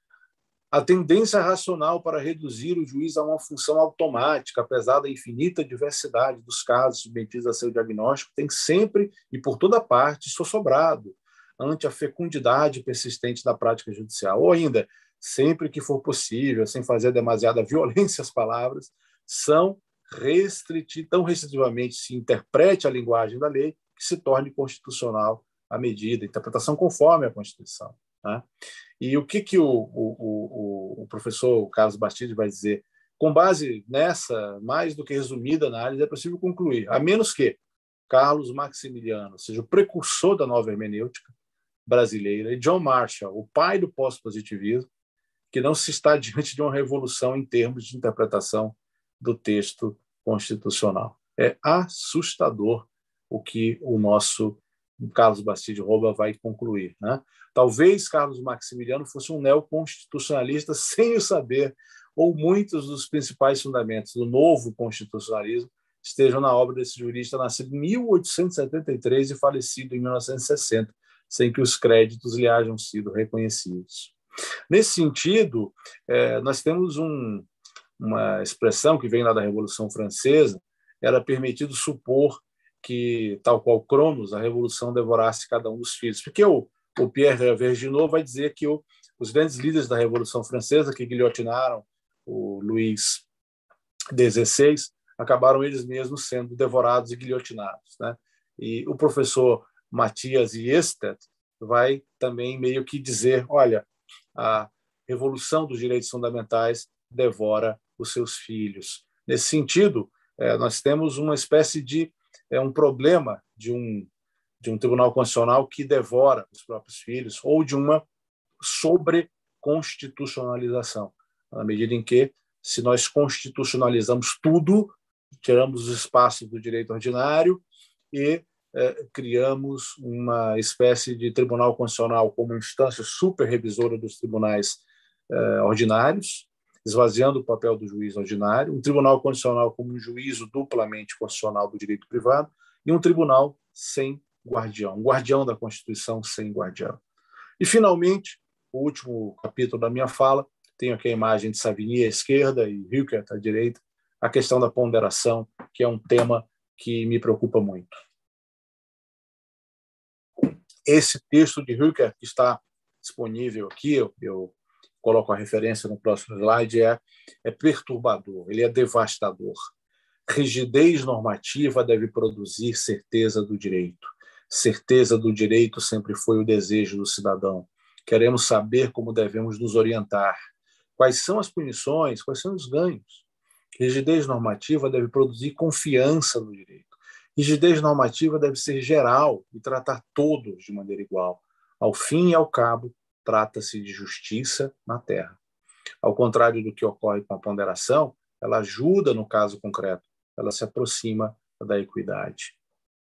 A tendência racional para reduzir o juiz a uma função automática, apesar da infinita diversidade dos casos submetidos a seu diagnóstico, tem sempre e por toda parte sossobrado ante a fecundidade persistente da prática judicial. Ou ainda, sempre que for possível, sem fazer demasiada violência às palavras, são restriti- tão restritivamente se interprete a linguagem da lei que se torne constitucional à medida, interpretação conforme a Constituição. Né? E o que, que o, o, o, o professor Carlos Bastide vai dizer? Com base nessa, mais do que resumida análise, é possível concluir, a menos que Carlos Maximiliano seja o precursor da nova hermenêutica brasileira e John Marshall, o pai do pós-positivismo, que não se está diante de uma revolução em termos de interpretação do texto constitucional. É assustador o que o nosso Carlos Bastide Horbach vai concluir. Né? Talvez Carlos Maximiliano fosse um neoconstitucionalista sem o saber, ou muitos dos principais fundamentos do novo constitucionalismo estejam na obra desse jurista nascido em mil oitocentos e setenta e três e falecido em mil novecentos e sessenta, sem que os créditos lhe hajam sido reconhecidos. Nesse sentido, nós temos um, uma expressão que vem lá da Revolução Francesa, era permitido supor que, tal qual Cronos, a revolução devorasse cada um dos filhos. Porque o, o Pierre Vergniaud vai dizer que o, os grandes líderes da Revolução Francesa, que guilhotinaram o Luís dezesseis, acabaram eles mesmos sendo devorados e guilhotinados, né? E o professor Matias Yestet vai também meio que dizer, olha, a revolução dos direitos fundamentais devora os seus filhos. Nesse sentido, nós temos uma espécie de é um problema de um de um tribunal constitucional que devora os próprios filhos, ou de uma sobreconstitucionalização, na medida em que, se nós constitucionalizamos tudo, tiramos os espaços do direito ordinário e eh, criamos uma espécie de tribunal constitucional como instância superrevisora dos tribunais eh, ordinários, esvaziando o papel do juiz ordinário, um tribunal constitucional como um juízo duplamente constitucional do direito privado e um tribunal sem guardião, um guardião da Constituição sem guardião. E, finalmente, o último capítulo da minha fala, tenho aqui a imagem de Savigny à esquerda e Ricoeur à direita, a questão da ponderação, que é um tema que me preocupa muito. Esse texto de Ricoeur, que está disponível aqui, eu, eu coloco a referência no próximo slide, é, é perturbador, ele é devastador. Rigidez normativa deve produzir certeza do direito. Certeza do direito sempre foi o desejo do cidadão. Queremos saber como devemos nos orientar. Quais são as punições, quais são os ganhos. Rigidez normativa deve produzir confiança no direito. Rigidez normativa deve ser geral e tratar todos de maneira igual. Ao fim e ao cabo, trata-se de justiça na terra. Ao contrário do que ocorre com a ponderação, ela ajuda no caso concreto, ela se aproxima da equidade.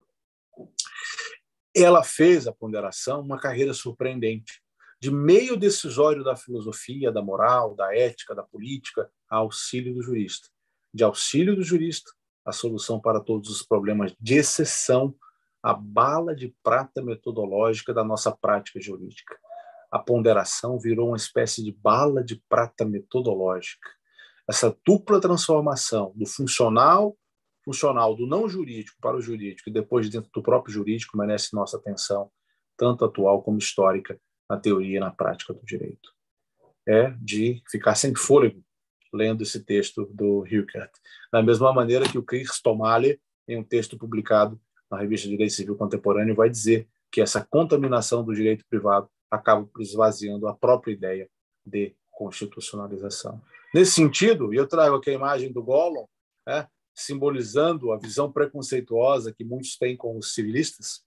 Ela fez a ponderação uma carreira surpreendente, de meio decisório da filosofia, da moral, da ética, da política, a auxílio do jurista. De auxílio do jurista, a solução para todos os problemas de exceção, a bala de prata metodológica da nossa prática jurídica. A ponderação virou uma espécie de bala de prata metodológica. Essa dupla transformação do funcional, funcional do não jurídico para o jurídico e depois dentro do próprio jurídico merece nossa atenção, tanto atual como histórica, na teoria e na prática do direito. É de ficar sem fôlego lendo esse texto do Ricoeur. Da mesma maneira que o Christophe Mahler, em um texto publicado na revista Direito Civil Contemporâneo, vai dizer que essa contaminação do direito privado acaba esvaziando a própria ideia de constitucionalização. Nesse sentido, eu trago aqui a imagem do Gollum, né, simbolizando a visão preconceituosa que muitos têm com os civilistas,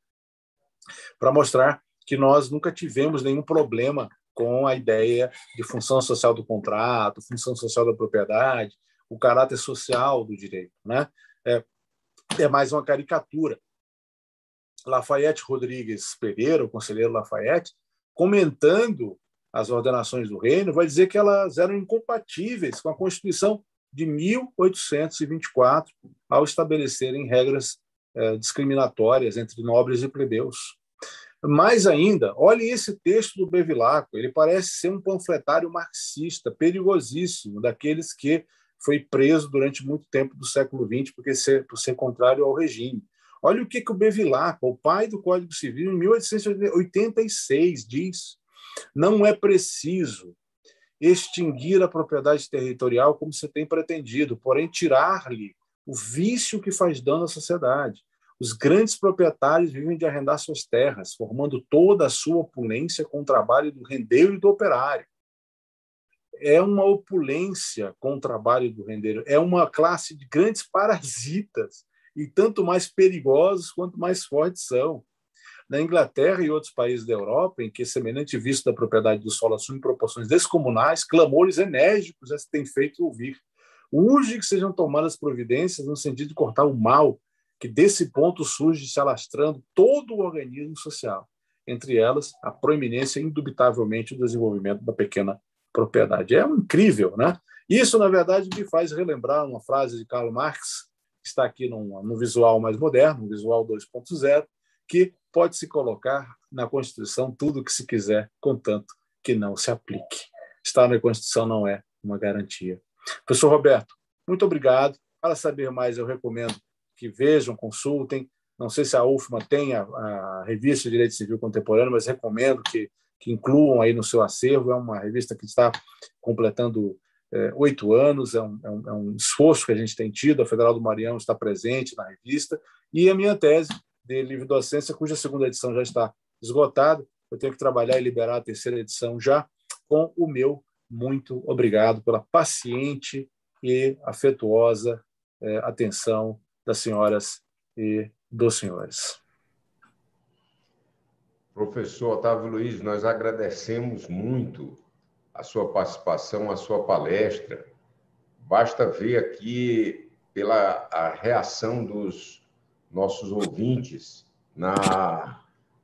para mostrar que nós nunca tivemos nenhum problema com a ideia de função social do contrato, função social da propriedade, o caráter social do direito, né? É, é mais uma caricatura. Lafayette Rodrigues Pereira, o conselheiro Lafayette, comentando as ordenações do reino, vai dizer que elas eram incompatíveis com a Constituição de mil oitocentos e vinte e quatro, ao estabelecerem regras eh, discriminatórias entre nobres e plebeus. Mais ainda, olhe esse texto do Bevilacqua, ele parece ser um panfletário marxista, perigosíssimo, daqueles que foi preso durante muito tempo do século vinte porque ser, por ser contrário ao regime. Olha o que, que o Bevilacqua, o pai do Código Civil, em mil oitocentos e oitenta e seis, diz: não é preciso extinguir a propriedade territorial como se tem pretendido, porém tirar-lhe o vício que faz dano à sociedade. Os grandes proprietários vivem de arrendar suas terras, formando toda a sua opulência com o trabalho do rendeiro e do operário. É uma opulência com o trabalho do rendeiro, é uma classe de grandes parasitas, e tanto mais perigosos quanto mais fortes são. Na Inglaterra e outros países da Europa, em que semelhante vício da propriedade do solo assume proporções descomunais, clamores enérgicos já se têm feito ouvir. Urge que sejam tomadas providências no sentido de cortar o mal que desse ponto surge se alastrando todo o organismo social, entre elas a proeminência indubitavelmente do desenvolvimento da pequena propriedade. É um incrível, né? Isso, na verdade, me faz relembrar uma frase de Karl Marx, que está aqui num, num visual mais moderno, um visual dois ponto zero, que pode se colocar na Constituição tudo o que se quiser, contanto que não se aplique. Estar na Constituição não é uma garantia. Professor Roberto, muito obrigado. Para saber mais, eu recomendo que vejam, consultem. Não sei se a U F M A tem a, a revista de Direito Civil Contemporâneo, mas recomendo que, que incluam aí no seu acervo. É uma revista que está completando é, oito anos, é um, é, um, é um esforço que a gente tem tido. A Federal do Maranhão está presente na revista. E a minha tese de livre docência, cuja segunda edição já está esgotada. Eu tenho que trabalhar e liberar a terceira edição já, com o meu muito obrigado pela paciente e afetuosa é, atenção das senhoras e dos senhores. Professor Otávio Luiz, nós agradecemos muito a sua participação, a sua palestra. Basta ver aqui pela a reação dos nossos ouvintes na,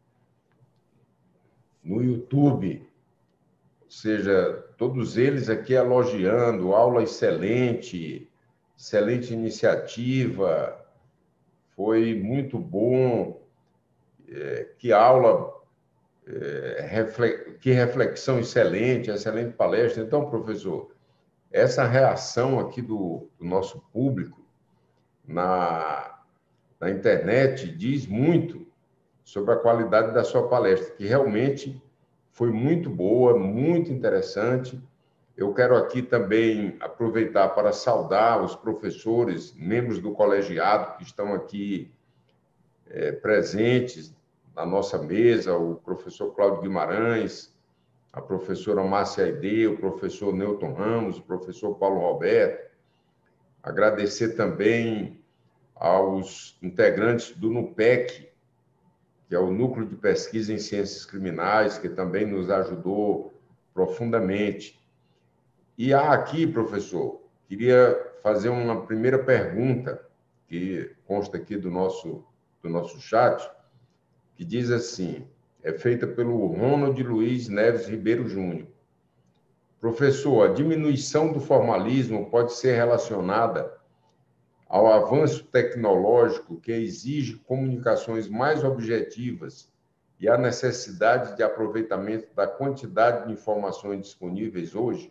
no YouTube, ou seja, todos eles aqui elogiando, aula excelente, excelente iniciativa, foi muito bom, é, que aula, é, refle... que reflexão excelente, excelente palestra. Então, professor, essa reação aqui do, do nosso público na, na internet diz muito sobre a qualidade da sua palestra, que realmente foi muito boa, muito interessante. Eu quero aqui também aproveitar para saudar os professores, membros do colegiado que estão aqui é, presentes na nossa mesa, o professor Cláudio Guimarães, a professora Márcia Aide, o professor Newton Ramos, o professor Paulo Roberto. Agradecer também aos integrantes do NUPEC, que é o Núcleo de Pesquisa em Ciências Criminais, que também nos ajudou profundamente. E há aqui, professor, queria fazer uma primeira pergunta, que consta aqui do nosso, do nosso chat, que diz assim, é feita pelo Ronald Luiz Neves Ribeiro Júnior. Professor, a diminuição do formalismo pode ser relacionada ao avanço tecnológico que exige comunicações mais objetivas e à necessidade de aproveitamento da quantidade de informações disponíveis hoje?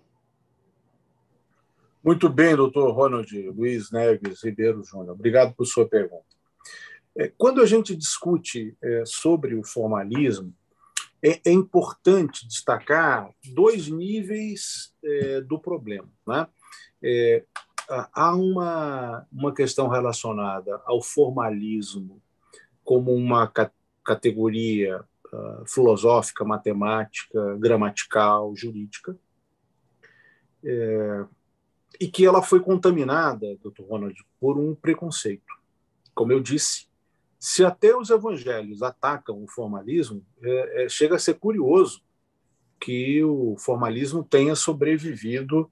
Muito bem, doutor Ronald Luiz Neves Ribeiro Júnior. Obrigado por sua pergunta. Quando a gente discute sobre o formalismo, é importante destacar dois níveis do problema, né? Há uma, uma questão relacionada ao formalismo como uma categoria uh, filosófica, matemática, gramatical, jurídica, é, e que ela foi contaminada, doutor Ronald, por um preconceito. Como eu disse, se até os evangelhos atacam o formalismo, é, é, chega a ser curioso que o formalismo tenha sobrevivido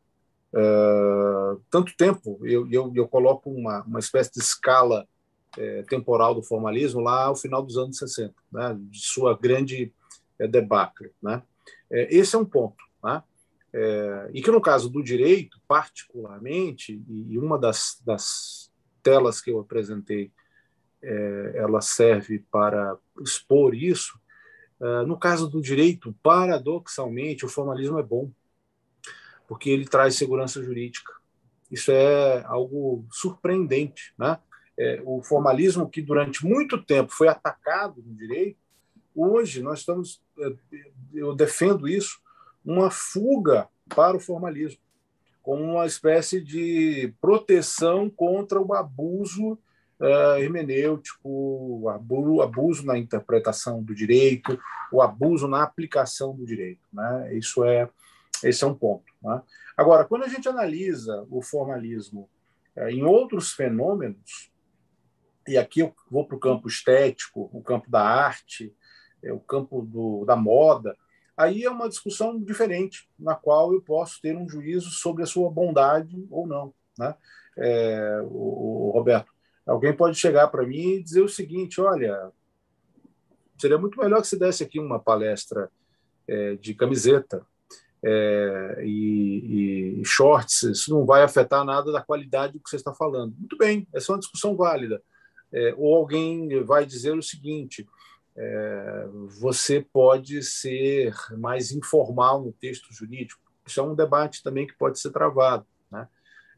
Uh, tanto tempo. Eu, eu, eu coloco uma, uma espécie de escala é, temporal do formalismo lá ao final dos anos sessenta, né, de sua grande é, debacle, né? É, esse é um ponto, né? É, e que no caso do direito, particularmente, e uma das, das telas que eu apresentei, é, ela serve para expor isso. Uh, no caso do direito, paradoxalmente, o formalismo é bom, porque ele traz segurança jurídica. Isso é algo surpreendente, né? É, o formalismo que durante muito tempo foi atacado no direito, hoje nós estamos, eu defendo isso, uma fuga para o formalismo, como uma espécie de proteção contra o abuso uh, hermenêutico, o abuso, abuso na interpretação do direito, o abuso na aplicação do direito, né? Isso é Esse é um ponto, né? Agora, quando a gente analisa o formalismo é, em outros fenômenos, e aqui eu vou para o campo estético, o campo da arte, é, o campo do, da moda, aí é uma discussão diferente, na qual eu posso ter um juízo sobre a sua bondade ou não, né? É, o, o Roberto, alguém pode chegar para mim e dizer o seguinte, olha, seria muito melhor que você desse aqui uma palestra é, de camiseta, É, e, e shorts, isso não vai afetar nada da qualidade do que você está falando. Muito bem, essa é uma discussão válida. É, ou alguém vai dizer o seguinte, é, você pode ser mais informal no texto jurídico. Isso é um debate também que pode ser travado, né?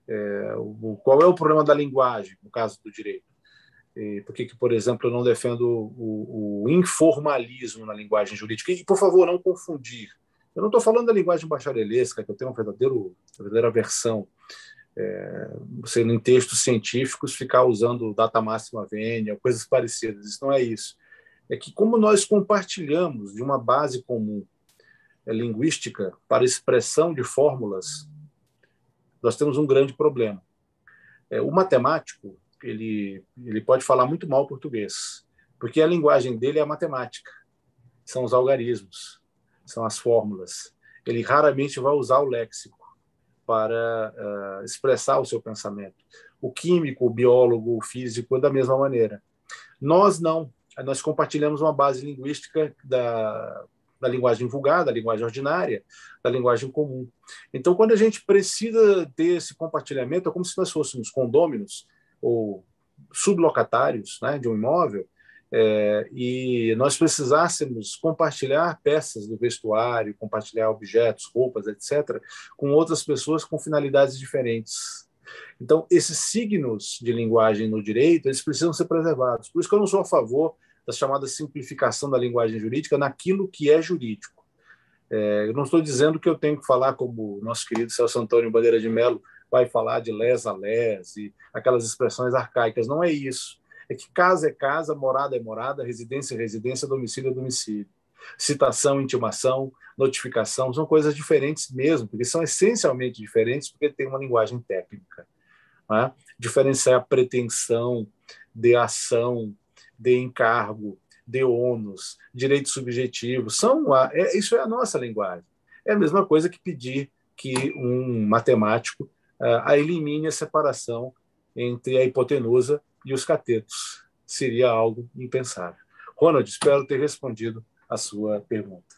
É, o, qual é o problema da linguagem, no caso do direito? E por que, que, por exemplo, eu não defendo o, o informalismo na linguagem jurídica? E, por favor, não confundir. Eu não estou falando da linguagem bacharelesca, que eu tenho uma verdadeiro, verdadeira aversão. É, você, em textos científicos, ficar usando data máxima vênia, coisas parecidas. Isso não é isso. É que, como nós compartilhamos de uma base comum é, linguística para expressão de fórmulas, nós temos um grande problema. É, o matemático ele, ele pode falar muito mal português, porque a linguagem dele é a matemática, são os algarismos, são as fórmulas. Ele raramente vai usar o léxico para uh, expressar o seu pensamento. O químico, o biólogo, o físico, da mesma maneira. Nós não. Nós compartilhamos uma base linguística da, da linguagem vulgar, da linguagem ordinária, da linguagem comum. Então, quando a gente precisa ter esse compartilhamento, é como se nós fôssemos condôminos ou sublocatários, né, de um imóvel, é, e nós precisássemos compartilhar peças do vestuário, compartilhar objetos, roupas, etcétera, com outras pessoas com finalidades diferentes. Então, esses signos de linguagem no direito, eles precisam ser preservados. Por isso que eu não sou a favor da chamada simplificação da linguagem jurídica naquilo que é jurídico. É, eu não estou dizendo que eu tenho que falar como o nosso querido Celso Antônio Bandeira de Mello vai falar de les a les e aquelas expressões arcaicas. Não é isso. É que casa é casa, morada é morada, residência é residência, domicílio é domicílio. Citação, intimação, notificação, são coisas diferentes mesmo, porque são essencialmente diferentes, porque tem uma linguagem técnica. Né? Diferenciar a pretensão de ação, de encargo, de ônus, direito subjetivo, são a, é, isso é a nossa linguagem. É a mesma coisa que pedir que um matemático uh, a elimine a separação entre a hipotenusa e os catetos. Seria algo impensável. Ronald, espero ter respondido a sua pergunta.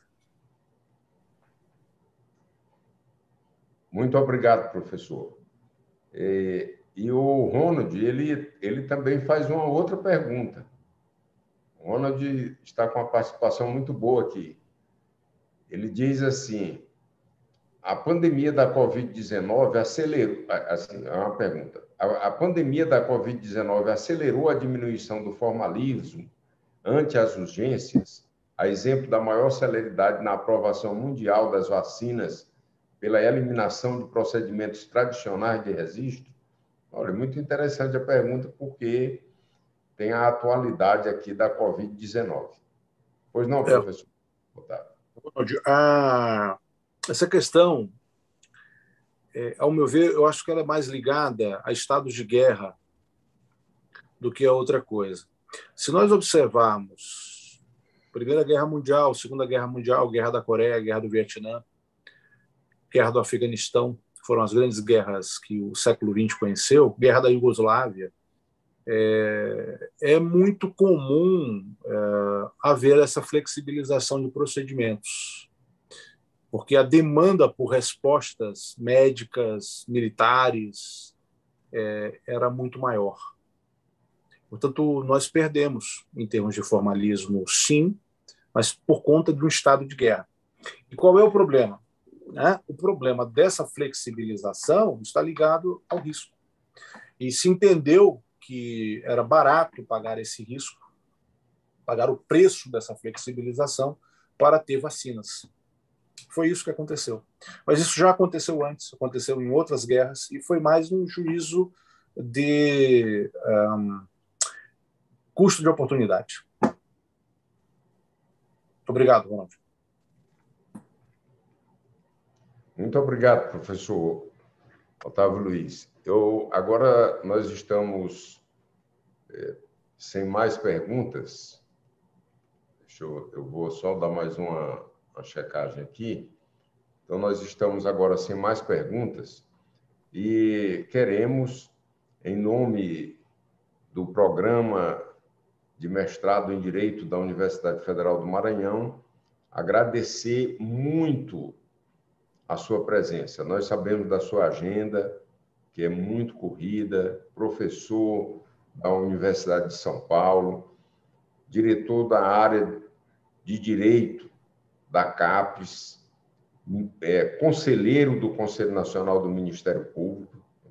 Muito obrigado, professor. E, e o Ronald, ele, ele também faz uma outra pergunta. O Ronald está com uma participação muito boa aqui. Ele diz assim: a pandemia da covid dezenove acelerou... Assim, é uma pergunta. A, a pandemia da covid dezenove acelerou a diminuição do formalismo ante as urgências, a exemplo da maior celeridade na aprovação mundial das vacinas pela eliminação de procedimentos tradicionais de registro? Olha, muito interessante a pergunta, porque tem a atualidade aqui da covid dezenove. Pois não, professor? É, a, essa questão, é, ao meu ver, eu acho que ela é mais ligada a estados de guerra do que a outra coisa. Se nós observarmos Primeira Guerra Mundial, Segunda Guerra Mundial, Guerra da Coreia, Guerra do Vietnã, Guerra do Afeganistão, foram as grandes guerras que o século vinte conheceu, Guerra da Iugoslávia, é, é muito comum é, haver essa flexibilização de procedimentos, porque a demanda por respostas médicas, militares, é, era muito maior. Portanto, nós perdemos em termos de formalismo, sim, mas por conta de um estado de guerra. E qual é o problema? Né? O problema dessa flexibilização está ligado ao risco. E se entendeu que era barato pagar esse risco, pagar o preço dessa flexibilização para ter vacinas. Foi isso que aconteceu. Mas isso já aconteceu antes, aconteceu em outras guerras, e foi mais um juízo de um, custo de oportunidade. Obrigado, Ronald. Muito obrigado, professor Otávio Luiz. Eu, agora nós estamos é, sem mais perguntas. Deixa eu, eu vou só dar mais uma, uma checagem aqui. Então, nós estamos agora sem mais perguntas e queremos, em nome do programa de mestrado em Direito da Universidade Federal do Maranhão, agradecer muito a sua presença. Nós sabemos da sua agenda, que é muito corrida, professor da Universidade de São Paulo, diretor da área de Direito da CAPES, é, conselheiro do Conselho Nacional do Ministério Público.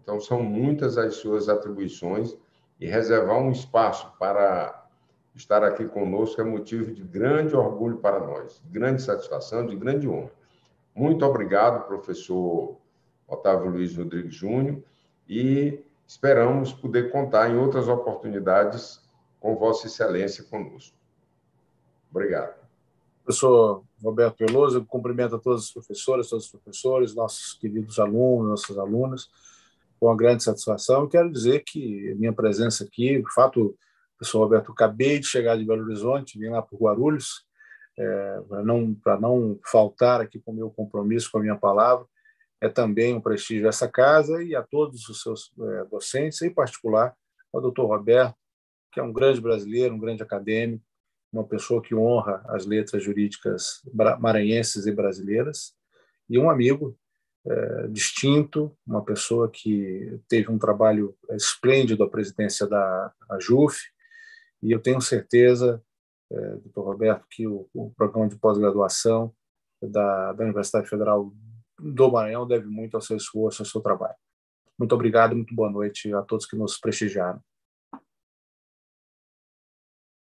Então, são muitas as suas atribuições e reservar um espaço para estar aqui conosco é motivo de grande orgulho para nós, de grande satisfação, de grande honra. Muito obrigado, professor Otávio Luiz Rodrigues Júnior, e esperamos poder contar em outras oportunidades com Vossa Excelência conosco. Obrigado. Professor Roberto Veloso, eu cumprimento a todas as professoras, todos os professores, nossos queridos alunos, nossas alunas, com uma grande satisfação. Eu quero dizer que minha presença aqui, de fato, professor Roberto, acabei de chegar de Belo Horizonte, vim lá para Guarulhos, é, para não, para não faltar aqui com o meu compromisso, com a minha palavra. É também um prestígio a essa casa e a todos os seus é, docentes, em particular ao doutor Roberto, que é um grande brasileiro, um grande acadêmico, uma pessoa que honra as letras jurídicas maranhenses e brasileiras, e um amigo é, distinto, uma pessoa que teve um trabalho esplêndido à presidência da J U F, e eu tenho certeza, é, doutor Roberto, que o, o programa de pós-graduação da, da Universidade Federal do Maranhão deve muito ao seu esforço, ao seu trabalho. Muito obrigado, muito boa noite a todos que nos prestigiaram.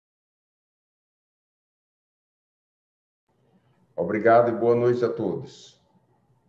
Obrigado e boa noite a todos.